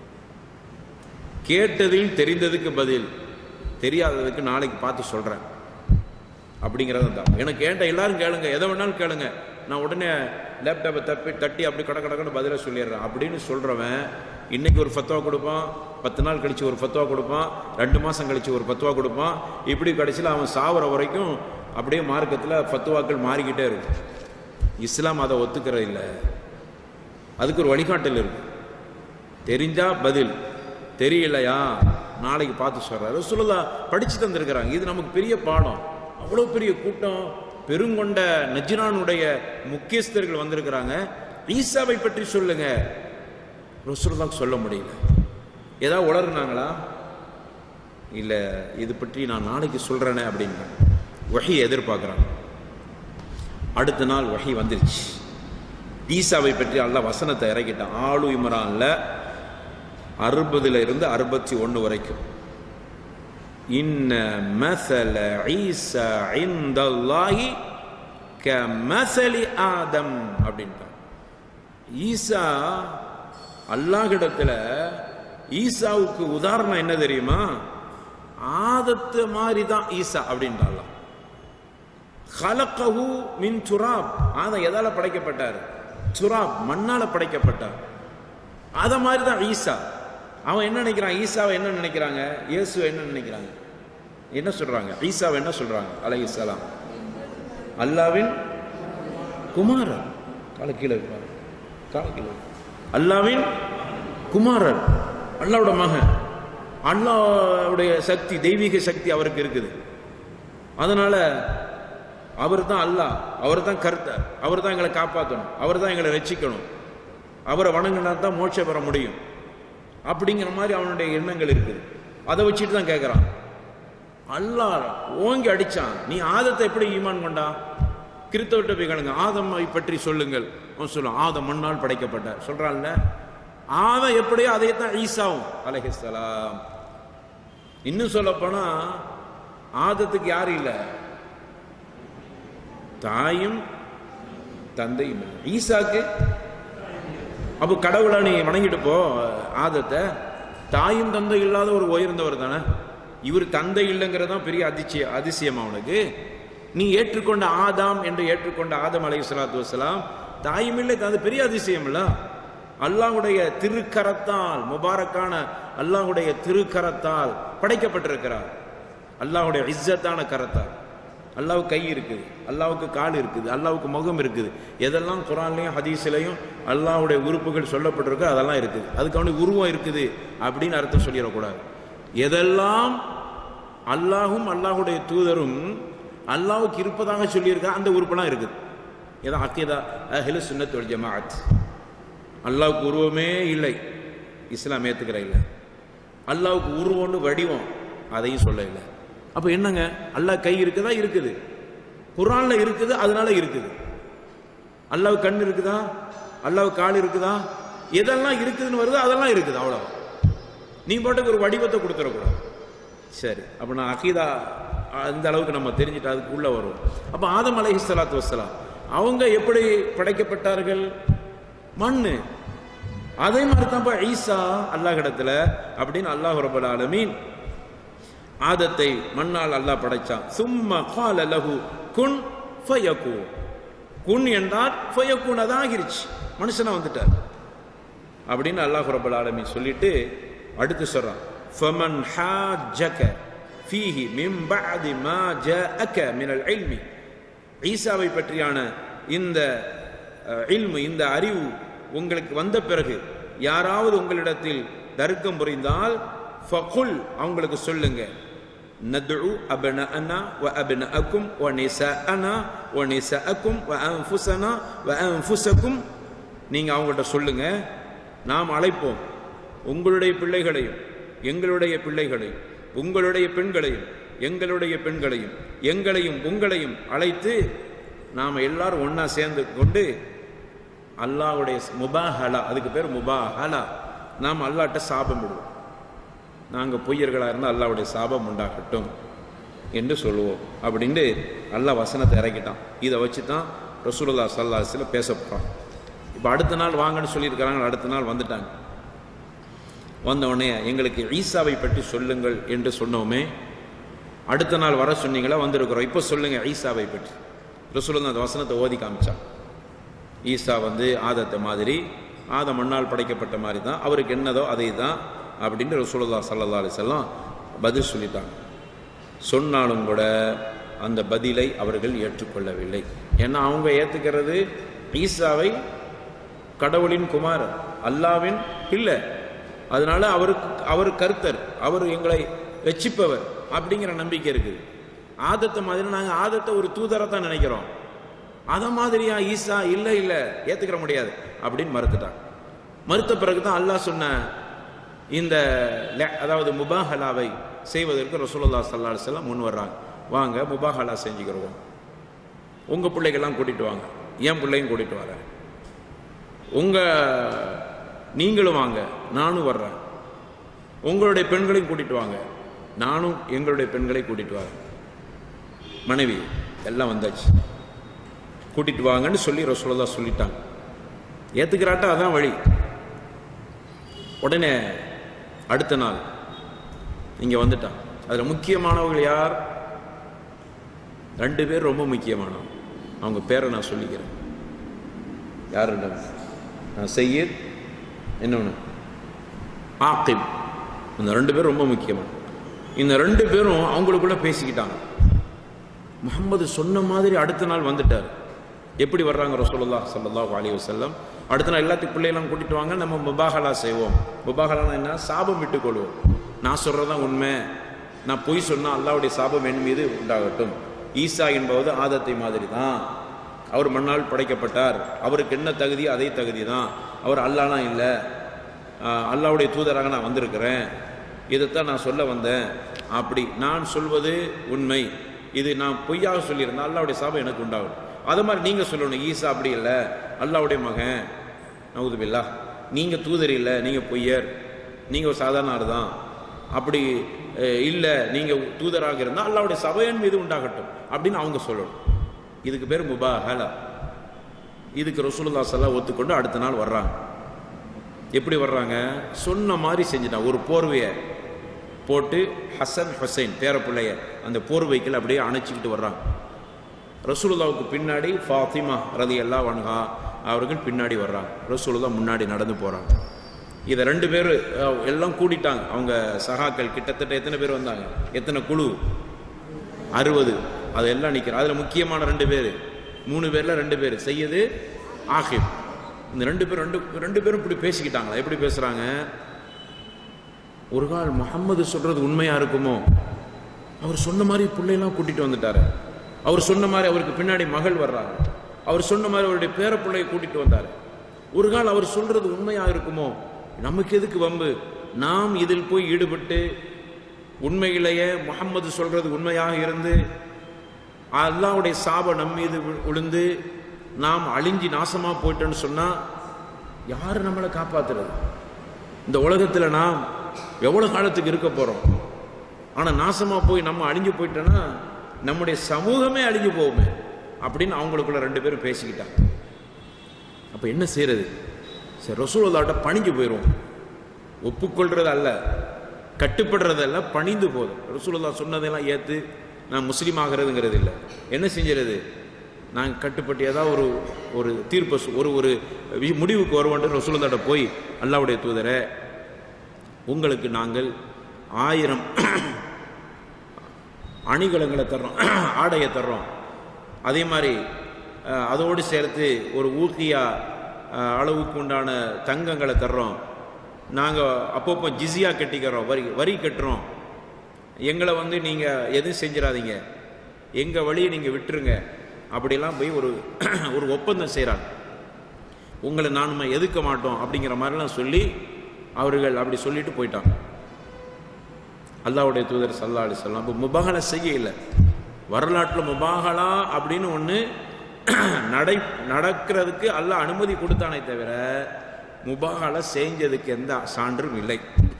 கேட்டதில் தெரிந்ததுக்கு பதில், தெரியாததுக்கு நாளைக்கு பார்த்து சொல்றேன் அப்படிங்கிறது தான். எனக்கு கேட்ட எல்லாரும் கேளுங்க, எதை வேணாலும் கேளுங்க, நான் உடனே லேப்டாப்பை தட்டி அப்படி கடன்னு பதிலாக சொல்லிடுறேன் அப்படின்னு சொல்றவன் இன்னைக்கு ஒரு ஃபத்வா கொடுப்பான், 10 நாள் கழிச்சு ஒரு ஃபத்வா கொடுப்பான், 2 மாசம் கழிச்சு ஒரு ஃபத்வா கொடுப்பான். இப்படி கடைசியில் அவன் சாவர வரைக்கும் அப்படியே மார்க்கத்தில் ஃபத்வாக்கள் மாறிக்கிட்டே இருக்கும். இஸ்லாம் அதை ஒத்துக்கிறது இல்லை. அதுக்கு ஒரு வழிகாட்டல் இருக்கு. தெரிஞ்சா பதில், தெரியலையா நாளைக்கு பார்த்து சொல்றாரு. ரசூலுல்லாஹ் படிச்சு தந்திருக்கிறாங்க. இது நமக்கு பெரிய பாடம். அவ்வளோ பெரிய கூட்டம், பெருங்கொண்ட நஜ்ரானுடைய முக்கியஸ்தர்கள் வந்திருக்கிறாங்க. ஈசாவை பற்றி சொல்லுங்க, ரசூலுல்லாஹ் சொல்ல முடியல. ஏதாவது உளறுனாங்களா? இல்லை, இது பற்றி நான் நாளைக்கு சொல்றேனே அப்படின்னு வஹி எதிர்பார்க்குறாங்க. அடுத்த நாள் வஹி வந்துருச்சு. ஈசாவை பற்றி அல்லாஹ் வசனத்தை இறக்கிட்டான். ஆலு இம்ரான்ல 60 இருந்து 61 வரைக்கும். இன்ன மஸல ஈசா இன்தல்லாஹி கமஸலி ஆதம் அப்படின்ட்டான். ஈசா அல்லாஹ்விடத்துல ஈசாவுக்கு உதாரணம் என்ன தெரியுமா? ஆதத்து மாதிரி தான் ஈசா அப்படின்றான். ஹலக்கஹு மின் துராப், ஆதம் எதால படைக்கப்பட்டார்? துராப், மண்ணால படைக்கப்பட்டார். அத மாதிரி தான் ஈசா. அவன் என்ன நினைக்கிறான்? ஈசாவை என்ன நினைக்கிறாங்க? இயேசுவை என்ன நினைக்கிறாங்க? என்ன சொல்றாங்க? ஈசாவை என்ன சொல்றாங்க? அலைஹிஸ்ஸலாம் அல்லாவின் குமாரன். கால கீழே அல்லாவின் குமாரன், அல்லாவோட மகன், அல்லாவுடைய சக்தி, தெய்வீக சக்தி அவருக்கு இருக்குது. அதனால அவர் தான் அல்லாஹ், அவர் தான் கர்த்தர், அவர் தான் எங்களை காப்பாற்றணும், அவர் தான் எங்களை ரட்சிக்கணும், அவரை வணங்கினா தான் மோட்சம் பெற முடியும் அப்படிங்கிற மாதிரி அவனுடைய எண்ணங்கள் இருக்குது. அதை வச்சுட்டு தான் கேட்குறான். அல்லாஹ் ஓங்கி அடிச்சான், நீ ஆதத்தை எப்படி ஈமான் கொண்டா? கிறிஸ்தவர்கிட்ட போய் கேளுங்க, ஆதமை பற்றி சொல்லுங்கள். அவன் சொல்லுவான், ஆதம் மண்ணால் படைக்கப்பட்டார் சொல்றான்ல. ஆதம் எப்படியோ அதைத்தான் ஈசாவும் அலைஹிஸ்ஸலாம். இன்னும் சொல்ல போனா ஆதத்துக்கு யாரும் இல்லை, தாயும் தந்தையும். ஈசாக்கு அப்போ கடவுளை நீ வணங்கிட்டு போ, ஆதத்தை. தாயும் தந்தை இல்லாத ஒரு உயர்ந்தவர் தானே இவர். தந்தை இல்லைங்கிறதான் பெரிய அதிசயம் அவனுக்கு. நீ ஏற்றுக்கொண்ட ஆதாம் என்று ஏற்றுக்கொண்ட ஆதம் அலைஹிஸ்ஸலாத்து வஸ்ஸலாம் தாயும் இல்லை, அது பெரிய அதிசயம் இல்ல? அல்லாஹ்வுடைய திருக்கரத்தால், முபாரக்கான அல்லாஹ்வுடைய திருக்கரத்தால் படைக்கப்பட்டிருக்கிறார். அல்லாஹ்வுடைய இஸ்ஸத்தான கரத்தால். அல்லாஹ்வுக்கு கை இருக்குது, அல்லாஹ்வுக்கு கால் இருக்குது, அல்லாஹ்வுக்கு முகம் இருக்குது. எதெல்லாம் குர்ஆன்லயும் ஹதீஸ்லயும் அல்லாஹ்வுடைய உறுப்புகள் சொல்லப்பட்டிருக்கு அதெல்லாம் இருக்குது. அதுக்கு அவனுக்கு உருவம் இருக்குது அப்படின்னு அர்த்தம் சொல்லிடக்கூடாது. எதெல்லாம் அல்லாஹும் அல்லாஹ்வுடைய தூதரும் அல்லாஹ்வுக்கு இருப்பதாக சொல்லியிருக்கா அந்த உறுப்பெல்லாம் இருக்குது. இதான் அக்கீதா அஹ்லுஸ் சுன்னத் வல் ஜமாஅத். அல்லாஹ்வுக்கு உருவமே இல்லை, இஸ்லாம் ஏத்துக்கிற இல்லை. அல்லாஹ்வுக்கு உருவம்னு வடிவம், அதையும் சொல்ல இல்லை. அப்ப என்னங்க, அல்லாஹ் கை இருக்குதா? இருக்குது. குர்ஆன்ல இருக்குது, அதனால இருக்குது. அல்லாஹ் கண் இருக்குதா? அல்லாஹ் கால் இருக்குதா? எதெல்லாம் இருக்குதுன்னு வருது அதெல்லாம் இருக்குது. அவ்வளவு. நீ பாட்டுக்கு ஒரு வடிவத்தை கொடுத்துடக்கூடாது. சரி, அப்ப நான் அகீதா அந்த அளவுக்கு நம்ம தெரிஞ்சுட்டு அதுக்கு உள்ள வரும். அப்ப ஆதம் அலைஹிஸ்ஸலாத்து வஸ்ஸலாம் அவங்க எப்படி படைக்கப்பட்டார்கள்? மண்ணு. அதே மாதிரி தான் ஈசா அல்லாஹ்விடத்துல அப்படின்னு அல்லாஹ் ரப்பல் ஆலமீன் ஆதத்தை மண்ணால் அல்லாஹ் படைச்சான். சும்மா கால லஹு குன் ஃபயகூன். குன் என்றால் ஃபயகூன், அதாகிருச்சு, மனுஷனா வந்துட்டார் அப்படின்னு அல்லாஹ் ரப்பல் ஆலமீன் சொல்லிட்டு அடுத்து சொல்றான், ஃபமன் ஹாஜக ஃபீஹி மின் பஅதி மா ஜாஅக மினல் இல்மி, ஈசாவை பற்றியான இந்த இல்மு, இந்த அறிவு உங்களுக்கு வந்த பிறகு யாராவது உங்களிடத்தில் தர்க்கம் புரிந்தால் ஃபகுல், அவங்களுக்கு சொல்லுங்க, நத்உ அப்னஅனா வ அப்னஅக்கும் வ நிசாஅனா வ நிசாஅக்கும் வ அன்ஃபுஸனா வ அன்ஃபுஸக்கும், நீங்க அவங்கள்ட்ட சொல்லுங்க, நாம் அழைப்போம் உங்களுடைய பிள்ளைகளையும் எங்களுடைய பிள்ளைகளையும், உங்களுடைய பெண்களையும் எங்களுடைய பெண்களையும், எங்களையும் உங்களையும் அழைத்து நாம் எல்லாரும் ஒன்னா சேர்ந்து கொண்டு அல்லாஹ்வுடைய முபாஹலா, அதுக்கு பேர் முபாஹலா, நாம் அல்லாஹ்ட்ட சாபம் விடுவோம், நாங்கள் பொய்யர்களாக இருந்தால் அல்லாஹ்வுடைய சாபம் உண்டாகட்டும் என்று சொல்லுவோம் அப்படின்ட்டு அல்லாஹ் வசனத்தை இறக்கிட்டான். இதை வச்சு தான் ரசூலுல்லாஹி ஸல்லல்லாஹு அலைஹி வஸல்லம் பேச போகிறான். இப்போ அடுத்த நாள் வாங்கன்னு சொல்லியிருக்கிறாங்க. அடுத்த நாள் வந்துட்டாங்க. வந்தவுடனே எங்களுக்கு ஈசாவை பற்றி சொல்லுங்கள் என்று சொன்னோமே, அடுத்த நாள் வர சொன்னீங்களா, வந்திருக்கிறோம், இப்போ சொல்லுங்க ஈசாவை பற்றி. ரசூலுல்லாஹ் அந்த வசனத்தை ஓதி காமிச்சான். ஈசா ஆதத்தை மாதிரி, ஆதம் மண்ணால் படைக்கப்பட்ட மாதிரி தான், அவருக்கு என்னதோ அதை தான் அப்படின்னு ரசூலுல்லாஹி ஸல்லல்லாஹு அலைஹி வஸல்லம் பதில் சொல்லிட்டாங்க. சொன்னாலும் கூட அந்த பதிலை அவர்கள் ஏற்றுக்கொள்ளவில்லை. ஏன்னா அவங்க ஏற்றுக்கிறது ஈசாவை கடவுளின் குமாரர், அல்லாவின் இல்லை. அதனால அவர் கர்த்தர், அவர் எங்களை ரட்சிப்பவர் அப்படிங்கிற நம்பிக்கை இருக்குது. ஆதத்தை மாதிரி நாங்கள் ஆதத்தை ஒரு தூதரை தான் நினைக்கிறோம். அத மாதிரியா ஈசா? இல்லை இல்லை, ஏற்றுக்கிற முடியாது அப்படின்னு மறுத்துட்டாங்க. மறுத்த பிறகு தான் அல்லாஹ் சொன்ன இந்த அதாவது முபாஹலாவை செய்வதற்கு ரசூலுல்லாஹி ஸல்லல்லாஹு அலைஹி வஸல்லம் முன் வர்றாங்க. வாங்க முபாஹலா செஞ்சுக்கிறோம், உங்கள் பிள்ளைகள்லாம் கூட்டிகிட்டு வாங்க, என் பிள்ளையும் கூட்டிகிட்டு வரேன், நீங்களும் வாங்க, நானும் வர்றேன், உங்களுடைய பெண்களையும் கூட்டிகிட்டு வாங்க, நானும் எங்களுடைய பெண்களை கூட்டிகிட்டு வரேன், மனைவி எல்லாம் வந்தாச்சு, கூட்டிகிட்டு வாங்கன்னு சொல்லி ரசூலுல்லாஹ் சொல்லிட்டாங்க. ஏற்றுக்கிறாட்டா அதான் வழி. உடனே அடுத்த நாள் இங்கே வந்துட்டான். அதில் முக்கியமானவர்கள் யார்? 2 பேர் ரொம்ப முக்கியமானவங்க. அவங்க பேரை நான் சொல்லிக்கிறேன். யார்? சையீத், இன்னொன்று ஆகிப். இந்த 2 பேரும் ரொம்ப முக்கியமான. இந்த 2 பேரும் அவங்களுக்குள்ள பேசிக்கிட்டாங்க. முஹம்மது சொன்ன மாதிரி அடுத்த நாள் வந்துட்டார். எப்படி வர்றாங்க ரசூலுல்லாஹி ஸல்லல்லாஹு அலைஹி வஸல்லம்? அடுத்த நாள் எல்லாத்துக்கும் பிள்ளையெல்லாம் கூட்டிட்டு வாங்க, நம்ம முபாஹலா செய்வோம். முபாஹலானா என்ன? சாபம் விட்டுக் கொள்வோம். நான் சொல்றதான் உண்மை, நான் பொய் சொன்னா அல்லாஹ்வுடைய சாபம் என் மீது உண்டாகட்டும். ஈசா என்பது ஆதத்தை மாதிரி தான், அவர் மண்ணால் படைக்கப்பட்டார், அவருக்கு என்ன தகுதி அதே தகுதி தான், அவர் அல்லாஹ்லாம் இல்லை, அல்லாஹ்வுடைய தூதராக நான் வந்திருக்கிறேன், இதைத்தான் நான் சொல்ல வந்தேன். அப்படி நான் சொல்வது உண்மை, இது நான் பொய்யாக சொல்லியிருந்தேன் அல்லாஹ்வுடைய சாபம் எனக்கு உண்டாகும். அது மாதிரி நீங்கள் சொல்லணும், ஈசா அப்படி இல்லை, அல்லாஹ்வுடைய மகன், நவுது பில்லாஹ், நீங்கள் தூதர் இல்லை, நீங்கள் பொய்யர், நீங்கள் ஒரு சாதாரண ஆள் தான், அப்படி இல்லை, நீங்கள் தூதராக இருந்தால் அல்லாஹ்வுடைய சபையின் மீது உண்டாகட்டும் அப்படின்னு அவங்க சொல்லணும். இதுக்கு பேர் முபாஹலா. இதுக்கு ரசூலுல்லாஹி ஸல்லல்லாஹு அலைஹி வஸல்லம் ஒத்துக்கொண்டு அடுத்த நாள் வர்றாங்க. எப்படி வர்றாங்க? சொன்ன மாதிரி செஞ்சுட்டான். ஒரு போர்வையை போட்டு ஹசன் ஹுசைன் பேர பிள்ளைய அந்த போர்வைக்கில் அப்படியே அணைச்சிக்கிட்டு வர்றாங்க. ரசூலுல்லாவுக்கு பின்னாடி ஃபாத்திமா ரலியல்லாஹு அன்ஹா அவர்கள் பின்னாடி வர்றாங்க. ரசூலுல்லாஹ் முன்னாடி நடந்து போகிறாங்க. இதை 2 பேர் எல்லாம் கூட்டிட்டாங்க. அவங்க சகாக்கள் கிட்டத்தட்ட எத்தனை பேர் வந்தாங்க? எத்தனை குழு? 60. அதெல்லாம் நிற்கிறாங்க. அதில் முக்கியமான 2 பேர், 3 பேரில் 2 பேர் சையது, ஆகிப். இந்த 2 பேரும் இப்படி பேசிக்கிட்டாங்களா? எப்படி பேசுகிறாங்க? ஒரு கால் முஹம்மது சொல்கிறது உண்மையாக இருக்குமோ? அவர் சொன்ன மாதிரி பிள்ளையெல்லாம் கூட்டிகிட்டு வந்துட்டார், அவர் சொன்ன மாதிரி அவருக்கு பின்னாடி மகள் வர்றாரு, அவர் சொன்ன மாதிரி அவருடைய பேர பிள்ளையை கூட்டிகிட்டு வந்தார். ஒரு கால் அவர் சொல்கிறது உண்மையாக இருக்குமோ? நமக்கு எதுக்கு வம்பு? நாம் இதில் போய் ஈடுபட்டு உண்மையிலேயே முஹம்மது சொல்கிறது உண்மையாக இருந்து அல்லாஹ்வுடைய சாபம் நம் மீது விழுந்து நாம் அழிஞ்சி நாசமாக போயிட்டோன்னு சொன்னால் யார் நம்மளை காப்பாற்றுறது? இந்த உலகத்தில் நாம் எவ்வளோ காலத்துக்கு இருக்க போகிறோம்? ஆனால் நாசமாக போய் நம்ம அழிஞ்சு போயிட்டோன்னா நம்முடைய சமூகமே அழிஞ்சு போகுமே அப்படின்னு அவங்களுக்குள்ள 2 பேரும் பேசிக்கிட்டாங்க. அப்போ என்ன செய்யறது? சரி, ரசூலுல்லாஹ்ட்ட பணிஞ்சு போயிடுவோம். ஒப்புக்கொள்றது அல்ல, கட்டுப்படுறதல்ல, பணிந்து போதும். ரசூலுல்லாஹ் சொன்னதெல்லாம் ஏற்று நான் முஸ்லீம் ஆகிறதுங்கிறது இல்லை. என்ன செஞ்சிருது? நாங்கள் கட்டுப்பட்டு ஏதாவது ஒரு தீர்ப்பு ஒரு முடிவுக்கு வருவோன்ட்டு ரசூலுல்லாஹ்ட்ட போய், அல்லாஹ்வுடைய தூதரே, உங்களுக்கு நாங்கள் 1000 அணிகலங்களை தர்றோம், ஆடையை தர்றோம். அதே மாதிரி அதோடு சேர்த்து ஒரு ஊக்கியா அளவுக்கு உண்டான தங்கங்களை தர்றோம். நாங்கள் அப்பப்போ ஜிஸியா கட்டிக்கிறோம், வரி கட்டுறோம். எங்களை நீங்கள் எதுவும் செஞ்சிடாதீங்க, எங்கள் வழியை நீங்கள் விட்டுருங்க. அப்படிலாம் போய் ஒரு ஒப்பந்தம் செய்கிறாங்க. உங்களை நானும் எதுக்க மாட்டோம் அப்படிங்கிற மாதிரிலாம் சொல்லி அவர்கள் அப்படி சொல்லிட்டு போயிட்டாங்க. அல்லாஹ்வுடைய தூதர் ஸல்லல்லாஹு அலைஹி வஸல்லம் இப்போ முபாகலா செய்ய இல்லை. வரலாற்றில் முபாகலா அப்படின்னு ஒன்று நடக்கிறதுக்கு அல்லாஹ் அனுமதி கொடுத்தானே தவிர முபாகலா செஞ்சதுக்கு எந்த சான்றும் இல்லை.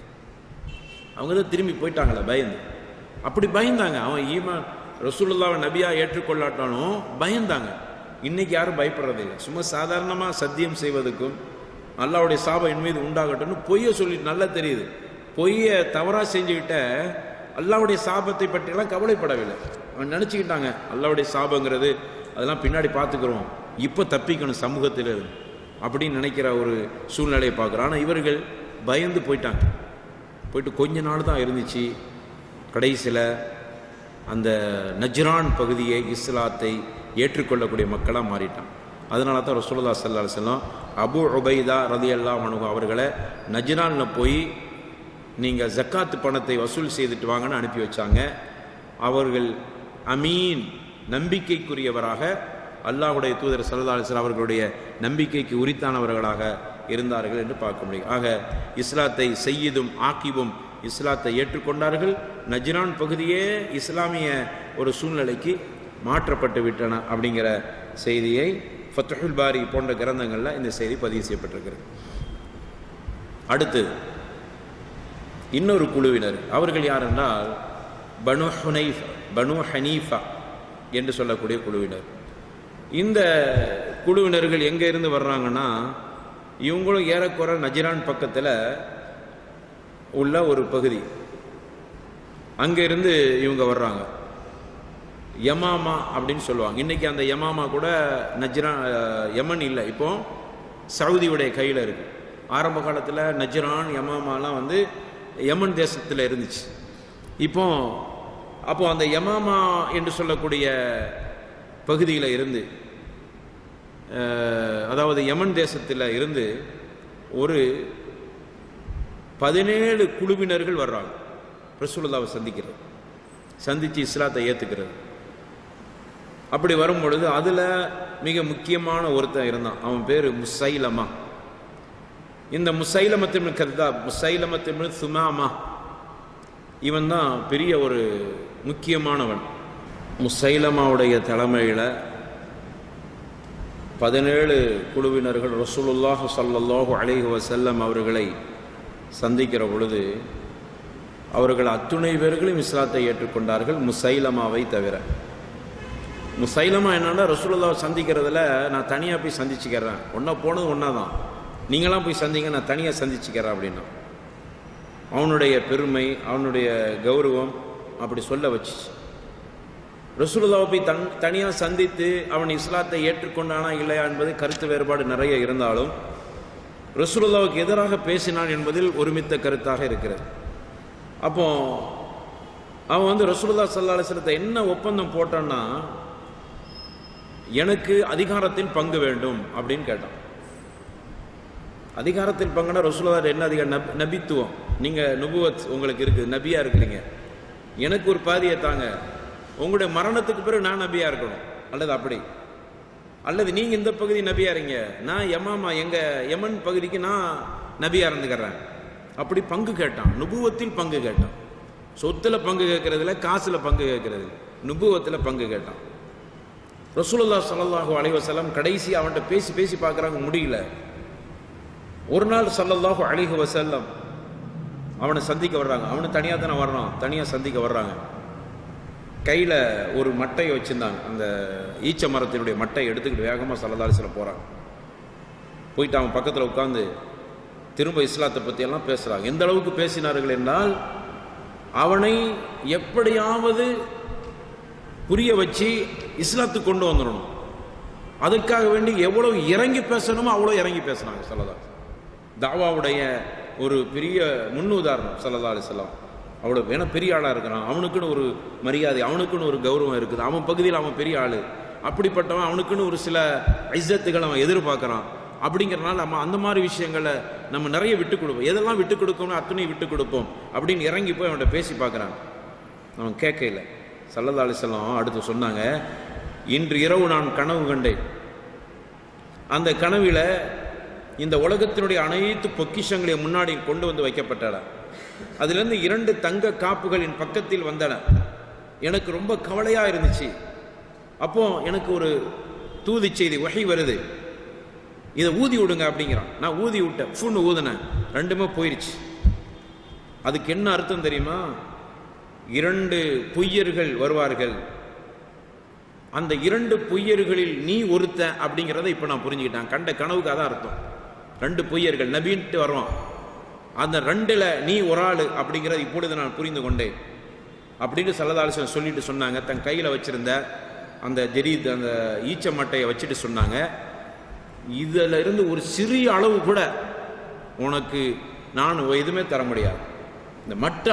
அவங்க தான் திரும்பி போயிட்டாங்களே பயந்து. அப்படி பயந்தாங்க. அவன் ஈமான் ரசூலுல்லாஹ்வை நபியா ஏற்றுக்கொள்ளாட்டாலும் பயந்தாங்க. இன்னைக்கு யாரும் பயப்படுறதில்லை. சும்மா சாதாரணமாக சத்தியம் செய்வதுக்கும் அல்லாஹ்வுடைய சாபம் என் மீது உண்டாகட்டும்னு பொய்யை சொல்லிட்டு நல்லா தெரியுது. பொய்யை தவறாக செஞ்சுக்கிட்ட அல்லாஹ்வுடைய சாபத்தை பற்றியெல்லாம் கவலைப்படவில்லை. அவன் நினச்சிக்கிட்டாங்க அல்லாஹ்வுடைய சாபங்கிறது அதெல்லாம் பின்னாடி பார்த்துக்கிறோம், இப்போ தப்பிக்கணும் சமூகத்தில் இருந்து அப்படின்னு நினைக்கிற ஒரு சூழ்நிலையை பார்க்குறோம். ஆனால் இவர்கள் பயந்து போயிட்டாங்க. போயிட்டு கொஞ்ச நாள் தான் இருந்துச்சு. கடைசியில் அந்த நஜ்ரான் பகுதியை இஸ்லாத்தை ஏற்றுக்கொள்ளக்கூடிய மக்களாக மாறிட்டான். அதனால தான் ரசூலுல்லாஹி ஸல்லல்லாஹு அலைஹி வஸல்லம் அபூ உபைதா ரலியல்லாஹு அன்ஹு அவர்களை நஜ்ரானில் போய் நீங்கள் ஜக்காத்து பணத்தை வசூல் செய்துட்டு வாங்கன்னு அனுப்பி வச்சாங்க. அவர்கள் அமீன் நம்பிக்கைக்குரியவராக அல்லாஹ்வுடைய தூதர் ஸல்லல்லாஹு அலைஹி வஸல்லம் அவர்களுடைய நம்பிக்கைக்கு உரித்தானவர்களாக இருந்தார்கள் என்று பார்க்க முடியும். ஆக இஸ்லாத்தை செய்யிதும் ஆக்கிவும் இஸ்லாத்தை ஏற்றுக்கொண்டார்கள். நஜ்ரான் பகுதியே இஸ்லாமிய ஒரு சூழ்நிலைக்கு மாற்றப்பட்டு விட்டன அப்படிங்கிற செய்தியை ஃபத்ஹுல் பாரி போன்ற கிரந்தங்களில் இந்த செய்தி பதிவு செய்யப்பட்டிருக்கிறது. அடுத்து இன்னொரு குழுவினர், அவர்கள் யார் என்றால் பனு ஹனீஃபா என்று சொல்லக்கூடிய குழுவினர். இந்த குழுவினர்கள் எங்கே இருந்து வர்றாங்கன்னா, இவங்களும் ஏறக்குறை நஜ்ரான் பக்கத்தில் உள்ள ஒரு பகுதி, அங்கிருந்து இவங்க வர்றாங்க. யமாமா அப்படின்னு சொல்லுவாங்க. இன்றைக்கி அந்த யமாமா கூட யமன் இல்லை, இப்போ சவுதியுடைய கையில் இருக்குது. ஆரம்ப காலத்தில் நஜ்ரான் யமாமாலாம் யமன் தேசத்தில் இருந்துச்சு. அப்போ அந்த யமாமா என்று சொல்லக்கூடிய பகுதியில் இருந்து, அதாவது யமன் தேசத்தில் இருந்து ஒரு 17 குழுவினர்கள் வர்றாங்க ரசூலுல்லாஹ்வை சந்தித்து இஸ்லாத்தை ஏற்றுக்கிறது. அப்படி வரும் பொழுது அதில் மிக முக்கியமான ஒருத்தன் இருந்தான். அவன் பேர் முசைலமா. இந்த முசைலமத்தின் கர்தாப், முசைலமத்தின் சுமாமா, இவன் தான் பெரிய ஒரு முக்கியமானவன். முசைலமாவுடைய தலைமையில் 17 குழுவினர்கள் ரசூலுல்லாஹி ஸல்லல்லாஹு அலைஹி வஸல்லம் அவர்களை சந்திக்கிற பொழுது அவர்கள் அத்துணை பேர்களும் இஸ்லாத்தை ஏற்றுக்கொண்டார்கள், முசைலமாவை தவிர. முசைலமா என்னன்னா, ரசூலுல்லாஹ்வை சந்திக்கிறதுல நான் தனியாக போய் சந்திச்சுக்கிறேன், ஒன்றா போனது ஒன்றா தான், நீங்களாம் போய் சந்திங்க, நான் தனியாக சந்திச்சுக்கிறேன் அப்படின்னா. அவனுடைய பெருமை, அவனுடைய கௌரவம் அப்படி சொல்ல வச்சுச்சு. ரசூலுல்லாஹ்வை போய் தனியாக சந்தித்து அவன் இஸ்லாத்தை ஏற்றுக்கொண்டானா இல்லையா என்பது கருத்து வேறுபாடு நிறைய இருந்தாலும் ரசூலுல்லாஹ்வுக்கு எதிராக பேசினான் என்பதில் ஒருமித்த கருத்தாக இருக்கிறது. அப்போ அவன் ரசூலுல்லாஹி ஸல்லல்லாஹு அலைஹி வஸல்லம் என்ன ஒப்பந்தம் போட்டான்னா, எனக்கு அதிகாரத்தில் பங்கு வேண்டும் அப்படின்னு கேட்டான். அதிகாரத்தில் பங்குனா ரசூலுல்லாஹ் என்ன அதிகாரம்? நபித்துவம். நீங்கள் நுபுவத் உங்களுக்கு இருக்குது, நபியா இருக்கிறீங்க, எனக்கு ஒரு பாதியை தாங்க, உங்களுடைய மரணத்துக்கு பிறகு நான் நபியா இருக்கணும், அல்லது அப்படி, அல்லது நீங்கள் இந்த பகுதி நபியா இருங்க, நான் யமாமா எங்கள் யமன் பகுதிக்கு நான் நபியா இருந்துக்கிறேன். அப்படி பங்கு கேட்டான். நுபுவத்தில் பங்கு கேட்டான். சொத்தில் பங்கு கேட்கறதில்ல, காசில் பங்கு கேட்கறது, நுபுவத்தில் பங்கு கேட்டான். ரசூலுல்லாஹி ஸல்லல்லாஹு அலைஹி வஸல்லம் கடைசி அவன்கிட்ட பேசி பேசி பார்க்குறாங்க, முடியல. ஒரு நாள் ஸல்லல்லாஹு அலைஹி வஸல்லம் அவனை சந்திக்க வர்றாங்க. அவனை தனியாக தானே வர்றான், தனியாக சந்திக்க வர்றாங்க. கையில் ஒரு மட்டையை வச்சுருந்தாங்க, அந்த ஈச்ச மரத்தினுடைய மட்டையை எடுத்துக்கிட்டு வேகமாக ஸல்லல்லாஹு அலைஹி வஸல்லம் போகிறாங்க. போயிட்டு அவன் பக்கத்தில் உட்காந்து திரும்ப இஸ்லாத்தை பற்றியெல்லாம் பேசுகிறாங்க. எந்த அளவுக்கு பேசினார்கள் என்றால், அவனை எப்படியாவது புரிய வச்சு இஸ்லாத்துக்கு கொண்டு வந்துடணும், அதுக்காக வேண்டி எவ்வளவு இறங்கி பேசணுமோ அவ்வளோ இறங்கி பேசினாங்க ஸல்லல்லாஹு அலைஹி வஸல்லம். தாவாவுடைய ஒரு பெரிய முன்னுதாரணம் ஸல்லல்லாஹு அலைஹி வஸல்லம். அவ்வளோ வேணா பெரிய ஆளாக இருக்கிறான், அவனுக்குன்னு ஒரு மரியாதை, அவனுக்குன்னு ஒரு கௌரவம் இருக்குது, அவன் பகுதியில் அவன் பெரிய ஆள், அப்படிப்பட்டவன் அவனுக்குன்னு ஒரு சில இஸ்ஸத்துகள் அவன் எதிர்பார்க்குறான். அப்படிங்கிறனால நம்ம அந்த மாதிரி விஷயங்களை நம்ம நிறைய விட்டு கொடுப்போம். எதெல்லாம் விட்டு கொடுக்கணும் அத்தனையும் விட்டு கொடுப்போம் அப்படின்னு இறங்கி போய் அவன்கிட்ட பேசி பார்க்குறான். அவன் கேட்கல. ஸல்லல்லாஹு அலைஹி வஸல்லம் அடுத்து சொன்னாங்க, இன்று இரவு நான் கனவு கண்டேன். அந்த கனவில் இந்த உலகத்தினுடைய அனைத்து பொக்கிஷங்களையும் முன்னாடி கொண்டு வந்து வைக்கப்பட்டன. அதிலிருந்து 2 தங்க காப்புகள் என் பக்கத்தில் வந்தன. எனக்கு ரொம்ப கவலையாக இருந்துச்சு. அப்போ எனக்கு ஒரு தூதி செய்தி வஹி வருது, இதை ஊதி விடுங்க அப்படிங்கிறான். நான் ஊதி விட்டேன், ஃபுன்னு ஊதினேன், 2மே போயிடுச்சு. அதுக்கு என்ன அர்த்தம் தெரியுமா? 2 பொய்யர்கள் வருவார்கள், அந்த 2 பொய்யர்களில் நீ ஒருத்தன் அப்படிங்கிறத இப்போ நான் புரிஞ்சுக்கிட்டேன். கண்ட கனவுக்கு அதான் அர்த்தம். 2 பொய்யர்கள் நபின்ட்டு வருவான், அந்த 2ல் நீ ஒரு ஆள் அப்படிங்கிறத இப்பொழுது நான் புரிந்து கொண்டேன் அப்படின்னு ஸல்லல்லாஹு அலைஹி வஸல்லம் சொல்லிட்டு சொன்னாங்க. தன் கையில் வச்சிருந்த அந்த ஜரீத், அந்த ஈச்ச மட்டையை வச்சுட்டு சொன்னாங்க, இதில் இருந்து ஒரு சிறிய அளவு கூட உனக்கு நான் எதுவுமே தர முடியாது. இந்த மற்ற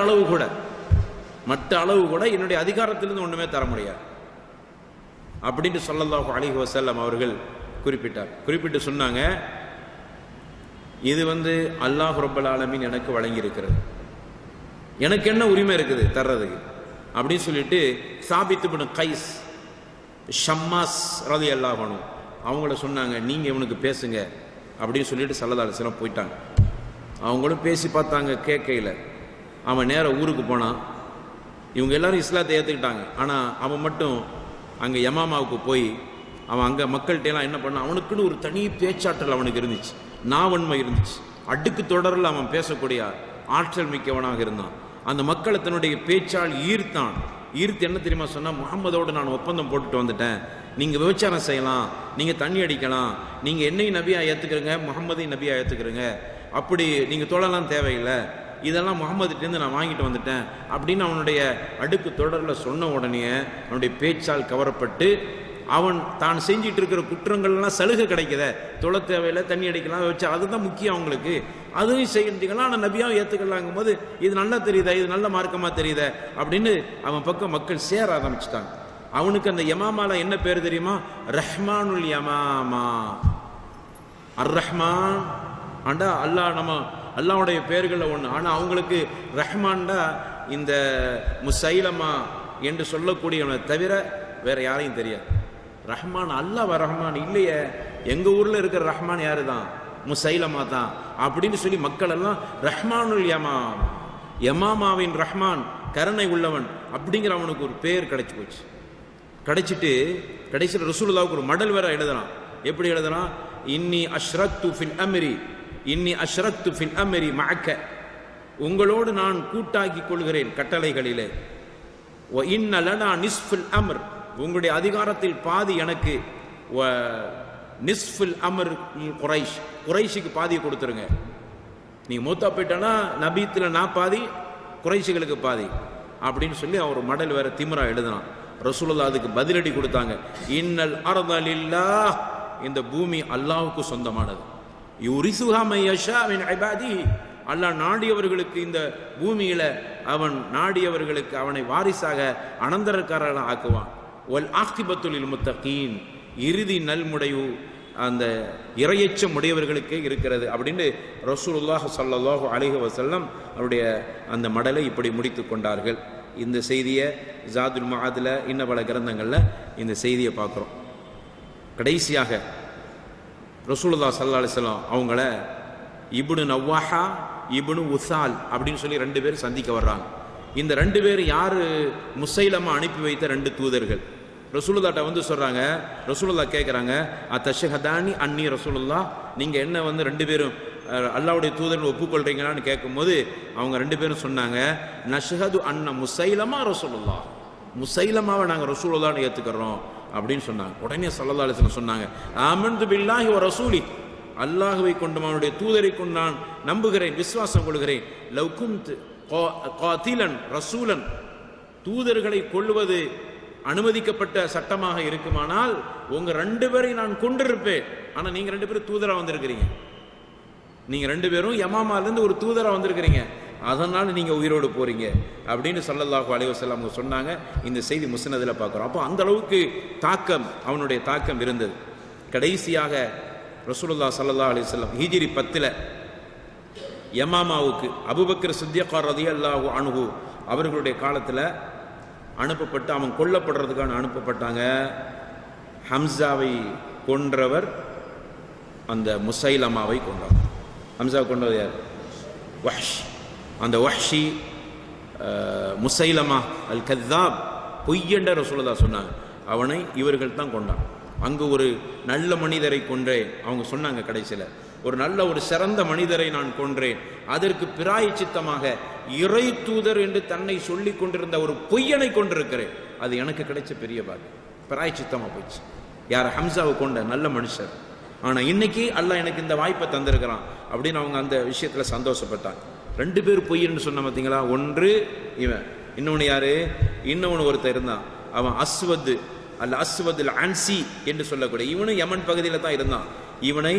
அளவு கூட என்னுடைய அதிகாரத்திலிருந்து ஒன்றுமே தர முடியாது அப்படின்னு ஸல்லல்லாஹு அலைஹி வஸல்லம் அவர்கள் குறிப்பிட்டு சொன்னாங்க. இது அல்லாஹ் ரப்பல் ஆலமீன் எனக்கு வழங்கி இருக்கிறது, எனக்கு என்ன உரிமை இருக்குது தர்றதுக்கு அப்படின்னு சொல்லிட்டு சாபித் இப்னு கைஸ் ஷம்மாஸ் ரலியல்லாஹு அன்ஹு அவங்கள சொன்னாங்க, நீங்க இவனுக்கு பேசுங்க அப்படின்னு சொல்லிட்டு ஸல்லல்லாஹு அலைஹி வஸல்லம் போயிட்டாங்க. அவங்களும் பேசி பார்த்தாங்க, கேட்கல. அவன் நேர ஊருக்கு போனான். இவங்க எல்லாரும் இஸ்லாத்தை ஏற்றுக்கிட்டாங்க. ஆனால் அவன் மட்டும் அங்கே யமாமாவுக்கு போய் அவன் அங்கே மக்கள்கிட்டலாம் என்ன பண்ணான், அவனுக்குன்னு ஒரு தனி பேச்சாற்றல் அவனுக்கு இருந்துச்சு, நாவன்மை இருந்துச்சு, அடுக்கு தொடரில் அவன் பேசக்கூடிய ஆற்றல் மிக்கவனாக இருந்தான். அந்த மக்களை தன்னுடைய பேச்சால் ஈர்த்து என்ன தெரியுமா சொன்னால், முகம்மதோடு நான் ஒப்பந்தம் போட்டுட்டு வந்துட்டேன், நீங்கள் விபச்சாரம் செய்யலாம், நீங்கள் தண்ணி அடிக்கலாம், நீங்கள் என்னையும் நபியாக ஏற்றுக்கிறங்க, முகம்மதையும் நபியாக ஏற்றுக்கிறங்க, அப்படி நீங்கள் தொழலாம் தேவையில்லை, இதெல்லாம் முகம்மதுட்டேருந்து நான் வாங்கிட்டு வந்துட்டேன் அப்படின்னு அவனுடைய அடுக்கு தொடரில் சொன்ன உடனே அவனுடைய பேச்சால் கவரப்பட்டு அவன் தான் செஞ்சிட்டு இருக்கிற குற்றங்கள்லாம் சலுகை கிடைக்குத, தொழ தேவையில்லை, தண்ணி அடிக்கலாம், வச்சு அதுதான் முக்கியம் அவங்களுக்கு, அதுவும் செய்யலாம், ஆனால் நபியாவும் ஏற்றுக்கலாங்கும் போது இது நல்லா தெரியுதா, இது நல்ல மார்க்கமாக தெரியுத அப்படின்னு அவன் பக்கம் மக்கள் சேர ஆரம்பிச்சிட்டாங்க. அவனுக்கு அந்த யமாமால என்ன பேர் தெரியுமா? ரஹ்மானுல் யமாமா. அர் ரஹ்மான் ஆண்டா அல்லாஹ், நம்ம அல்லாஹ்வுடைய பேர்களில் ஒன்று. ஆனால் அவங்களுக்கு ரஹ்மான்டா இந்த முசைலமா என்று சொல்லக்கூடியவனை தவிர வேற யாரையும் தெரியாது. ரஹ்மான் அல்லாஹ் ரஹ்மான் இல்லையே, எங்கள் ஊரில் இருக்கிற ரஹ்மான் யாரு தான்? முசைலமா தான் அப்படின்னு சொல்லி மக்கள் எல்லாம் ரஹ்மானுல் யமாமா, யமாமாவின் ரஹ்மான், கருணை உள்ளவன் அப்படிங்கிற அவனுக்கு ஒரு பேர் கிடைச்சி போச்சு. கிடைச்சிட்டு கடைசியில் ரசூலுல்லாஹ்வுக்கு ஒரு மடல் வேற எழுதுறான். எப்படி எழுதுறான்? இன்னி அஷ்ரக்து ஃபில் அம்ரி மஅக்க, உங்களோடு நான் கூட்டாக்கி கொள்கிறேன் கட்டளைகளிலே. வ இன்ன லனா நிஸ்ஃபுல் அம்ர், உங்களுடைய அதிகாரத்தில் பாதி எனக்கு. வ நிஸ்ஃபுல் அம்ர் குரைஷ், குரைஷுக்கு பாதியை கொடுத்துருங்க. நீங்க மூத்தா போயிட்டானா நபீத்தில் நான் பாதி, குரைஷிகளுக்கு பாதி அப்படின்னு சொல்லி அவர் மடல் வேற திமிரா எழுதினான். ரசூலுல்லாஹ் அதுக்கு பதிலடி கொடுத்தாங்க, இன்னல் அர்த லில்லாஹ், இந்த பூமி அல்லாஹ்வுக்கு சொந்தமானது. யுரிசுஹா மை யஷா மின் இபாதிஹி, அல்லாஹ் நாடியவர்களுக்கு இந்த பூமியில அவன் நாடியவர்களுக்கு அவனை வாரிசாக அனந்தரக்காரர்களாக ஆக்குவான். வல் ஆகிபத்து லில் முத்தகீன், இறுதி நல்முடைவு அந்த இறையச்சம் உடையவர்களுக்கே இருக்கிறது அப்படின்னு ரசூலுல்லாஹ் ஸல்லல்லாஹு அலைஹி வஸல்லம் அவருடைய அந்த மடலை இப்படி முடித்து கொண்டார்கள். இந்த செய்தியை ஜாதுல் மஆதில் இன்ன பல கிரந்தங்களில் இந்த செய்தியை பார்க்குறோம். கடைசியாக ரசூலுல்லாஹ் ஸல்லல்லாஹு அலைஹி வஸல்லம் அவங்கள இப்னு நவ்வாஹா இப்னு உசால் அப்படின்னு சொல்லி 2 பேர் சந்திக்க வர்றாங்க. இந்த 2 பேர் யாரு? முசைலமா அனுப்பி வைத்த 2 தூதர்கள். ரசூலுல்லாஹ்ட்ட சொல்றாங்க, ரசூலுல்லாஹ் கேட்குறாங்க, அத்தஷஹதானி அன்னி ரசூலுல்லாஹ், நீங்க என்ன 2 பேரும் அல்லாஹ்வுடைய தூதர்கள் ஒப்புக்கொள்றீங்களான்னு கேட்கும்போது அவங்க 2 பேரும் சொன்னாங்க, நஷ்ஹது அன்ன முசைலமா ரசூலுல்லாஹ், முசைலமாவை நாங்கள் ரசூலுல்லாஹ்னு ஏற்றுக்கிறோம் அப்படின்னு சொன்னாங்க. உடனே ஸல்லல்லாஹு அலைஹி வஸல்லம் சொன்னாங்க, ஆமன்து பில்லாஹி வ ரசூலி, அல்லாஹ்வை கொண்டும் அவனுடைய தூதரை கொண்டு நான் நம்புகிறேன், விசுவாசம் கொள்கிறேன். லவ் குன்து காதிலன் ரசூலன், தூதர்களை கொல்லுவது அனுமதிக்கப்பட்ட சட்டமாக இருக்குமானால் உங்க 2 பேரை நான் கொண்டிருப்பேன். ஆனா நீங்க 2 பேரும் தூதரா வந்திருக்கிறீங்க, நீங்க 2 பேரும் யமாமால இருந்து ஒரு தூதரா வந்திருக்கிறீங்க, அதனால் நீங்கள் உயிரோடு போகிறீங்க அப்படின்னு ஸல்லல்லாஹு அலைஹி வஸல்லம் அவங்க சொன்னாங்க. இந்த செய்தி முஸ்னதில் பார்க்குறோம். அப்போ அந்த அளவுக்கு தாக்கம், அவனுடைய தாக்கம் இருந்தது. கடைசியாக ரசூலுல்லாஹ் ஸல்லல்லாஹு அலைஹி வஸல்லம் ஹிஜ்ரி 10 யமாமாவுக்கு அபூபக்கர் சித்திக் ரலியல்லாஹு அன்ஹு அவர்களுடைய காலத்தில் அனுப்பப்பட்டு அவன் கொல்லப்படுறதுக்கான அனுப்பப்பட்டாங்க. ஹம்சாவை கொன்றவர் அந்த முசைலமாவை கொண்டார். ஹம்சாவை கொண்டவர் யார்? வஹ்ஷ். அந்த வஹ்ஷி முசைலமா அல் கத்தாப் பொய்யென்ற ரசூலுல்லாஹ் சொன்னாங்க. அவனை இவர்கள் தான் கொண்டான். அங்கு ஒரு நல்ல மனிதரை கொன்றேன் அவங்க சொன்னாங்க. கடைசியில் ஒரு சிறந்த மனிதரை நான் கொன்றேன், அதற்கு பிராயச்சித்தமாக இறை தூதர் என்று தன்னை சொல்லி கொண்டிருந்த ஒரு பொய்யனை கொண்டிருக்கிறேன், அது எனக்கு கிடைச்ச பெரிய பாக்கியம், பிராயச்சித்தமாக போச்சு. யார்? ஹம்சாவை கொண்ட நல்ல மனுஷர். ஆனால் இன்னைக்கு அல்லாஹ் எனக்கு இந்த வாய்ப்பை தந்திருக்கிறான் அப்படின்னு அவங்க அந்த விஷயத்தில் சந்தோஷப்பட்டாங்க. 2 பேர் பொய்யன்னு சொன்ன பார்த்தீங்களா? ஒன்று இவன், இன்னொன்று யாரு? இன்னொன்று ஒருத்தர் இருந்தான், அவன் அஸ்வத் அல் அன்சி என்று சொல்லக்கூடிய, இவனும் யமன் பகுதியில் தான் இருந்தான். இவனை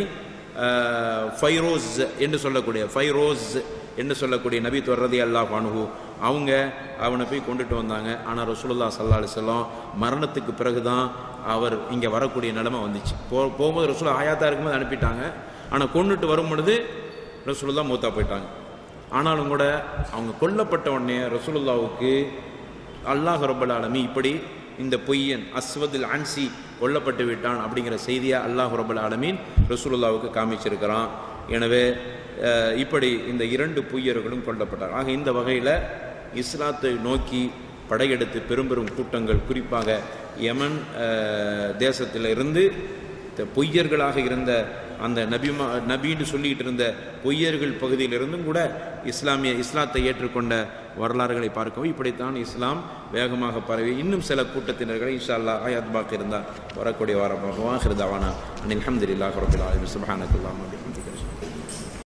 ஃபைரோஸ் என்று சொல்லக்கூடிய நபி ரலியல்லாஹு அன்ஹு அவங்க அவனை போய் கொண்டுட்டு வந்தாங்க. ஆனால் ரசூலுல்லாஹ் ஸல்லல்லாஹு அலைஹி வஸல்லம் மரணத்துக்கு பிறகுதான் அவர் இங்கே வரக்கூடிய நிலைமை வந்துச்சு. போகும்போது ரசூலுல்லாஹ் ஹயாத்தா இருக்கும்போது அனுப்பிட்டாங்க. ஆனால் கொண்டுட்டு வரும் பொழுது ரசூலுல்லாஹ் மூத்தா போயிட்டாங்க. ஆனாலும் கூட அவங்க கொல்லப்பட்ட உடனே ரசூலுல்லாஹ்வுக்கு அல்லாஹ் ரப்பல் ஆலமீன் இப்படி இந்த பொய்யன் அஸ்வத் அல் அன்சி கொல்லப்பட்டு விட்டான் அப்படிங்கிற செய்தியை அல்லாஹ் ரப்பல் ஆலமீன் ரசூலுல்லாஹ்வுக்கு காமிச்சிருக்கிறான். எனவே இப்படி இந்த 2 பொய்யர்களும் கொல்லப்பட்டார். ஆக இந்த வகையில் இஸ்லாத்தை நோக்கி படையெடுத்து பெரும் கூட்டங்கள், குறிப்பாக யமன் தேசத்திலிருந்து பொய்யர்களாக இருந்த அந்த நபின்னு சொல்லிக்கிட்டு இருந்த பொய்யர்கள் பகுதியிலிருந்தும் கூட இஸ்லாத்தை ஏற்றுக்கொண்ட வரலாறுகளை பார்க்கவும் இப்படித்தான் இஸ்லாம் வேகமாக பரவி இன்னும் சில கூட்டத்தினர்களை இன்ஷா அல்லாஹ் ஹயாத் பாக்கி இருந்தால் வரக்கூடிய வாரமாக ஆகிரு தவானா அல்ஹம்துலில்லாஹி ரப்பில் ஆலமீன் சுப்ஹானக்கல்லாஹும்ம வபிஹம்திக.